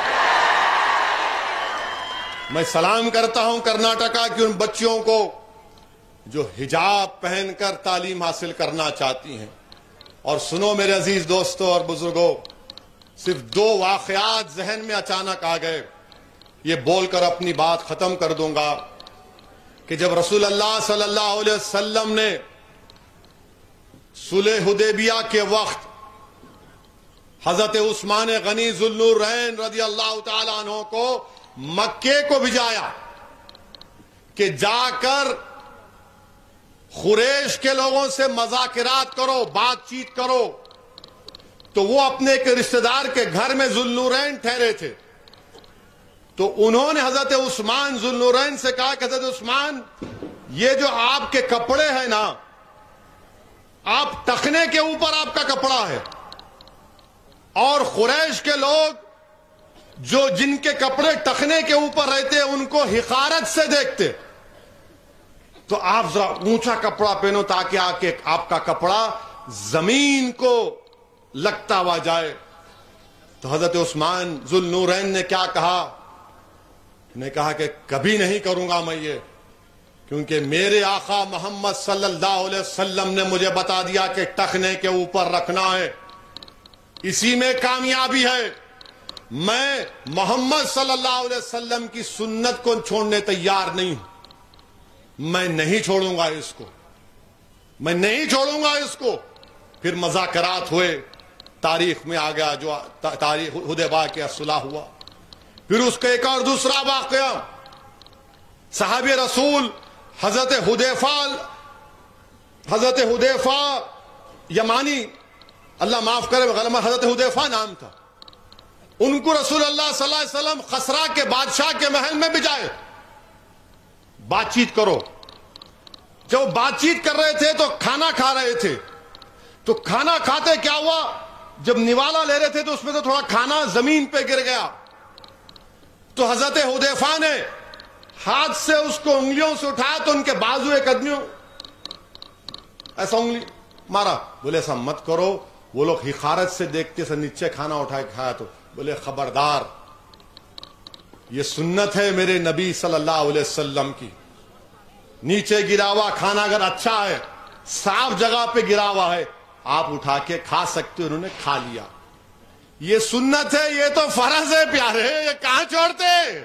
मैं सलाम करता हूं कर्नाटका की उन बच्चियों को जो हिजाब पहनकर तालीम हासिल करना चाहती हैं। और सुनो मेरे अजीज दोस्तों और बुजुर्गों, सिर्फ दो वाकयात जहन में अचानक आ गए। ये बोलकर अपनी बात खत्म कर दूंगा कि जब रसूल अल्लाह सल्लल्लाहु अलैहि वसल्लम ने सुलह हुदैबिया के वक्त हजरत उस्मान गनी जुल्नूरैन रज़ी अल्लाह ताला अन्हु को मक्के को भिजाया कि जाकर खुरैश के लोगों से मज़ाकिरात करो, बातचीत करो, तो वो अपने एक रिश्तेदार के घर में जुल्नूरैन ठहरे थे। तो उन्होंने हजरत उस्मान जुल्नूरैन से कहा कि हजरत उस्मान, ये जो आपके कपड़े हैं ना, आप टखने के ऊपर आपका कपड़ा है, और खुरैश के लोग जो जिनके कपड़े टखने के ऊपर रहते उनको हिकारत से देखते, तो आप जरा ऊंचा कपड़ा पहनो ताकि आके आपका कपड़ा जमीन को लगता हुआ जाए। तो हजरत उस्मान जुल्नूरैन ने क्या कहा? ने कहा कि कभी नहीं करूंगा मैं ये, क्योंकि मेरे आका मोहम्मद सल्लल्लाहु अलैहि वसल्लम ने मुझे बता दिया कि टखने के ऊपर रखना है, इसी में कामयाबी है। मैं मोहम्मद सल्लल्लाहु अलैहि वसल्लम की सुन्नत को छोड़ने तैयार नहीं हूं। मैं नहीं छोड़ूंगा इसको, मैं नहीं छोड़ूंगा इसको। फिर मज़ाकरात हुए, तारीख में आ गया जो तारीख हुदैबिया के सुलह हुआ। फिर उसका एक और दूसरा वाकया, सहाबी रसूल हजरत हुदैफा हजरत हुदैफा यमानी, अल्लाह माफ करे गलमा, हजरत हुदैफा नाम था, उनको रसूल अल्लाह सल्लल्लाहु अलैहि वसल्लम खसरा के बादशाह के महल में भिजाए, बातचीत करो। जब बातचीत कर रहे थे तो खाना खा रहे थे, तो खाना खाते क्या हुआ, जब निवाला ले रहे थे तो उसमें तो थोड़ा खाना जमीन पे गिर गया। तो हजरत हुदैफा ने हाथ से उसको उंगलियों से उठाया तो उनके बाजू एक आदमी ऐसा उंगली मारा। बोले ऐसा मत करो, वो लोग हिकारत से देखते से नीचे खाना उठा के खाया। तो बोले खबरदार, ये सुन्नत है मेरे नबी सल्लल्लाहु अलैहि वसल्लम की। नीचे गिरा हुआ खाना अगर अच्छा है, साफ जगह पे गिरा हुआ है, आप उठा के खा सकते हो। उन्होंने खा लिया, ये सुन्नत है, ये तो फर्ज है प्यारे, ये कहां छोड़ते,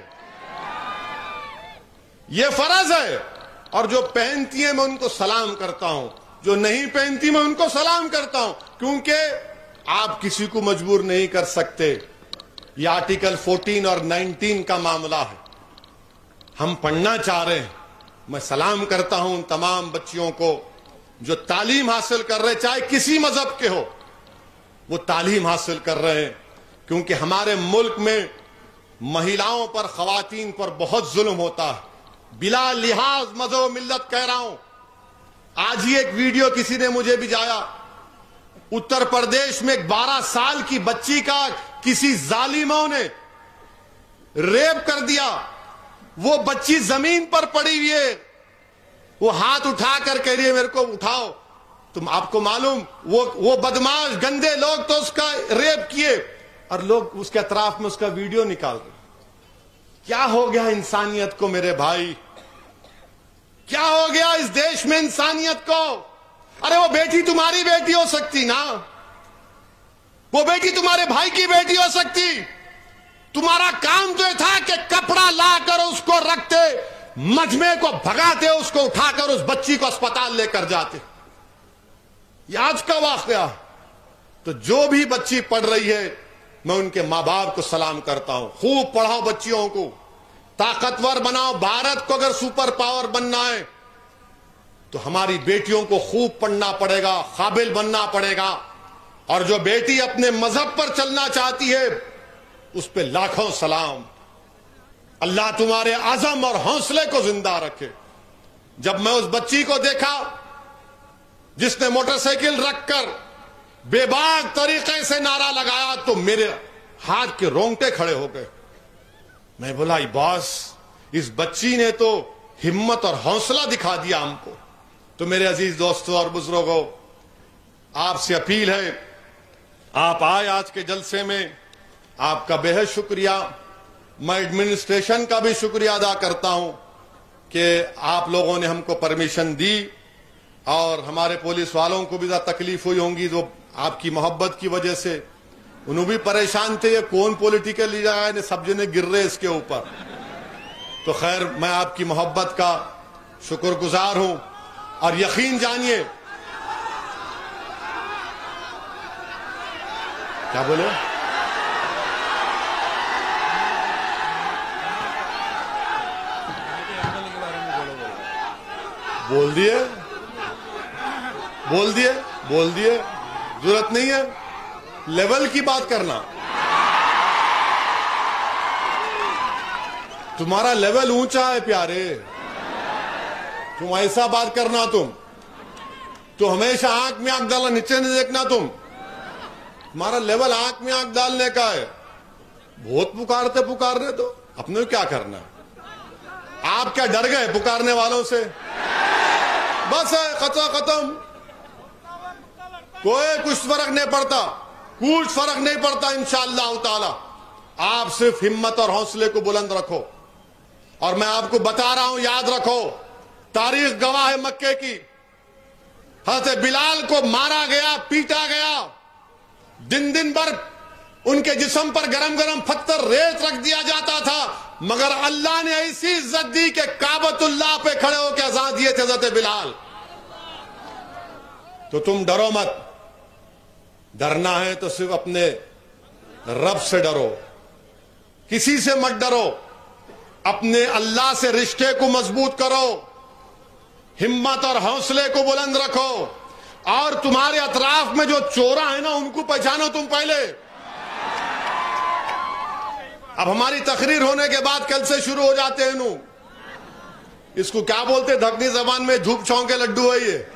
ये फर्ज है। और जो पहनती है मैं उनको सलाम करता हूं, जो नहीं पहनती मैं उनको सलाम करता हूं, क्योंकि आप किसी को मजबूर नहीं कर सकते। ये आर्टिकल चौदह और उन्नीस का मामला है, हम पढ़ना चाह रहे हैं। मैं सलाम करता हूं उन तमाम बच्चियों को जो तालीम हासिल कर रहे, चाहे किसी मजहब के हो, वो तालीम हासिल कर रहे हैं। क्योंकि हमारे मुल्क में महिलाओं पर, खवातीन पर बहुत जुल्म होता है, बिला लिहाज मजहब मिल्लत कह रहा हूं। आज ही एक वीडियो किसी ने मुझे भिजाया, उत्तर प्रदेश में बारह साल की बच्ची का किसी जालिमों ने रेप कर दिया। वो बच्ची जमीन पर पड़ी हुई है, वो हाथ उठा कर कह रही है मेरे को उठाओ। तुम आपको मालूम, वो वो बदमाश गंदे लोग तो उसका रेप किए और लोग उसके अतराफ में उसका वीडियो निकाल रहे। क्या हो गया इंसानियत को मेरे भाई, क्या हो गया इस देश में इंसानियत को? अरे वो बेटी तुम्हारी बेटी हो सकती ना, वो बेटी तुम्हारे भाई की बेटी हो सकती। तुम्हारा काम तो था कि कपड़ा लाकर उसको रखते, मजमे को भगाते, उसको उठाकर उस बच्ची को अस्पताल लेकर जाते। ये आज का वाकया। तो जो भी बच्ची पढ़ रही है, मैं उनके मां बाप को सलाम करता हूं। खूब पढ़ाओ बच्चियों को, ताकतवर बनाओ। भारत को अगर सुपर पावर बनना है तो हमारी बेटियों को खूब पढ़ना पड़ेगा, काबिल बनना पड़ेगा। और जो बेटी अपने मजहब पर चलना चाहती है, उस पर लाखों सलाम। अल्लाह तुम्हारे आजम और हौसले को जिंदा रखे। जब मैं उस बच्ची को देखा जिसने मोटरसाइकिल रखकर बेबाक तरीके से नारा लगाया, तो मेरे हाथ के रोंगटे खड़े हो गए। मैं बोला बॉस, इस बच्ची ने तो हिम्मत और हौसला दिखा दिया हमको। तो मेरे अजीज दोस्तों और बुजुर्गों, आपसे अपील है, आप आए आज के जलसे में, आपका बेहद शुक्रिया। मैं एडमिनिस्ट्रेशन का भी शुक्रिया अदा करता हूं कि आप लोगों ने हमको परमिशन दी, और हमारे पुलिस वालों को भी ज़्यादा तकलीफ हुई होंगी जो आपकी मोहब्बत की वजह से। उन्होंने भी परेशान थे, ये कौन पॉलिटिकल लीडर है, सब जने गिर रहे इसके ऊपर। तो खैर, मैं आपकी मोहब्बत का शुक्रगुजार हूं और यकीन जानिए, क्या बोले, बोल दिए बोल दिए बोल दिए जरूरत नहीं है लेवल की बात करना। तुम्हारा लेवल ऊंचा है प्यारे, तुम ऐसा बात करना, तुम तो हमेशा आंख में आंख डालना, नीचे नहीं देखना। तुम तुम्हारा लेवल आंख में आंख डालने का है। बहुत पुकारते पुकार रहे, तो अपने को क्या करना है? आप क्या डर गए पुकारने वालों से? बस है, खत्म खत्म, कोई कुछ फर्क नहीं पड़ता, कुछ फर्क नहीं पड़ता। इंशाअल्लाह ताला आप सिर्फ हिम्मत और हौसले को बुलंद रखो। और मैं आपको बता रहा हूं, याद रखो, तारीख गवाह है मक्के की। हज़रत बिलाल को मारा गया, पीटा गया, दिन दिन भर उनके जिस्म पर गरम गरम पत्थर रेत रख दिया जाता था, मगर अल्लाह ने ऐसी इज्जत दी कि काबतुल्लाह पे खड़े होकर अज़ान दिए थे हज़रत बिलाल। तो तुम डरो मत, डरना है तो सिर्फ अपने रब से डरो, किसी से मत डरो। अपने अल्लाह से रिश्ते को मजबूत करो, हिम्मत और हौसले को बुलंद रखो, और तुम्हारे अतराफ में जो चोरा है ना, उनको पहचानो तुम पहले। अब हमारी तकरीर होने के बाद कल से शुरू हो जाते हैं नू, इसको क्या बोलते दखनी जबान में, धूप छांव के लड्डू है ये।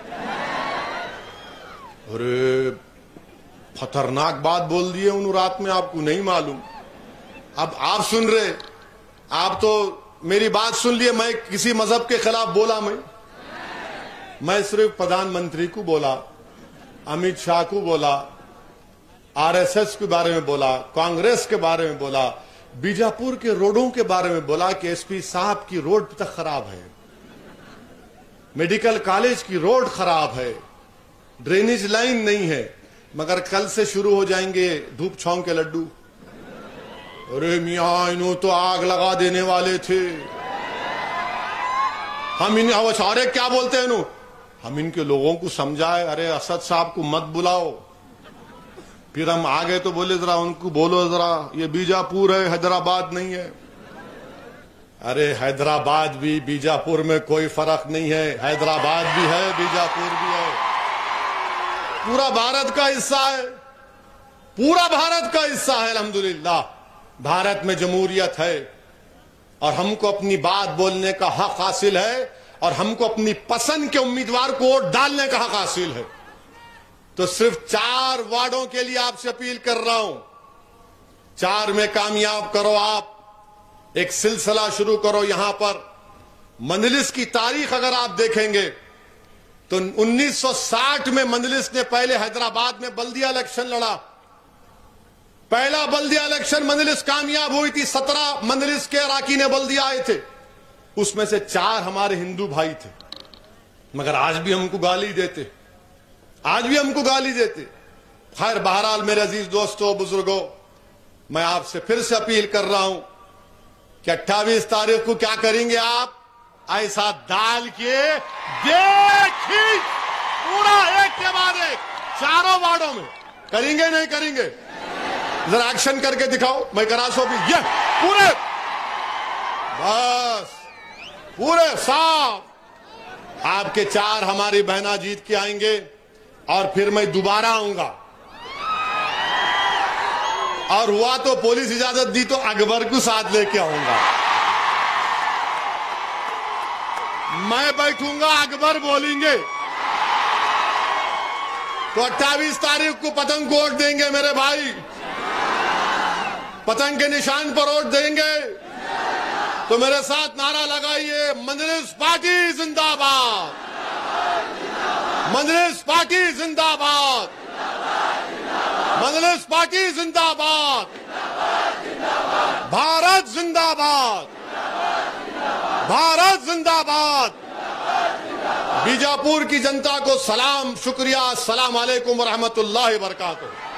अरे खतरनाक बात बोल दिए उन रात में, आपको नहीं मालूम। अब आप सुन रहे, आप तो मेरी बात सुन लिए। मैं किसी मजहब के खिलाफ बोला, मैं मैं सिर्फ प्रधानमंत्री को बोला, अमित शाह को बोला, आरएसएस के बारे में बोला, कांग्रेस के बारे में बोला, बीजापुर के रोडों के बारे में बोला कि एसपी साहब की रोड तक खराब है, मेडिकल कॉलेज की रोड खराब है, ड्रेनेज लाइन नहीं है। मगर कल से शुरू हो जाएंगे धूप छांव के लड्डू। अरे मियां, इन्हों तो आग लगा देने वाले थे, हम इन अवचारे क्या बोलते हैं इन्हों, हम इनके लोगों को समझाए, अरे असद साहब को मत बुलाओ। फिर हम आ गए तो बोले जरा उनको बोलो, जरा ये बीजापुर है, हैदराबाद नहीं है। अरे हैदराबाद भी बीजापुर में कोई फर्क नहीं है, हैदराबाद भी है, बीजापुर भी है, पूरा भारत का हिस्सा है, पूरा भारत का हिस्सा है। अल्हम्दुलिल्लाह भारत में जमहूरियत है और हमको अपनी बात बोलने का हक हासिल है, और हमको अपनी पसंद के उम्मीदवार को वोट डालने का हक हासिल है। तो सिर्फ चार वार्डों के लिए आपसे अपील कर रहा हूं, चार में कामयाब करो। आप एक सिलसिला शुरू करो। यहां पर मंजलिस की तारीख अगर आप देखेंगे तो उन्नीस सौ साठ में मंजलिस ने पहले हैदराबाद में बल्दिया इलेक्शन लड़ा, पहला बल्दिया इलेक्शन मंजलिस कामयाब हुई थी। सत्रह मंजलिस के अराकीन बल्दिया आए थे, उसमें से चार हमारे हिंदू भाई थे, मगर आज भी हमको गाली देते, आज भी हमको गाली देते। खैर बहरहाल मेरे अजीज दोस्तों, बुजुर्गों, मैं आपसे फिर से अपील कर रहा हूं कि अट्ठाईस तारीख को क्या करेंगे आप, ऐसा डाल के देखी पूरा एक के बाद एक चारों वार्डों में करेंगे, नहीं करेंगे? जरा एक्शन करके दिखाओ। मैं करासो भी ये पूरे, बस पूरे साफ आपके चार हमारी बहना जीत के आएंगे, और फिर मैं दोबारा आऊंगा, और हुआ तो पुलिस इजाजत दी तो अकबर को साथ लेके आऊंगा। मैं बैठूंगा, अकबर बोलेंगे, तो अट्ठाईस तारीख को पतंग को वोट देंगे मेरे भाई, पतंग के निशान पर वोट देंगे। तो मेरे साथ नारा लगाइए, मंजलिस पार्टी जिंदाबाद, मंजलिस पार्टी जिंदाबाद, मंजलिस पार्टी जिंदाबाद, भारत जिंदाबाद, भारत जिंदाबाद। बीजापुर की जनता को सलाम, शुक्रिया, अस्सलाम वालेकुम व रहमतुल्लाहि व बरकातुहू।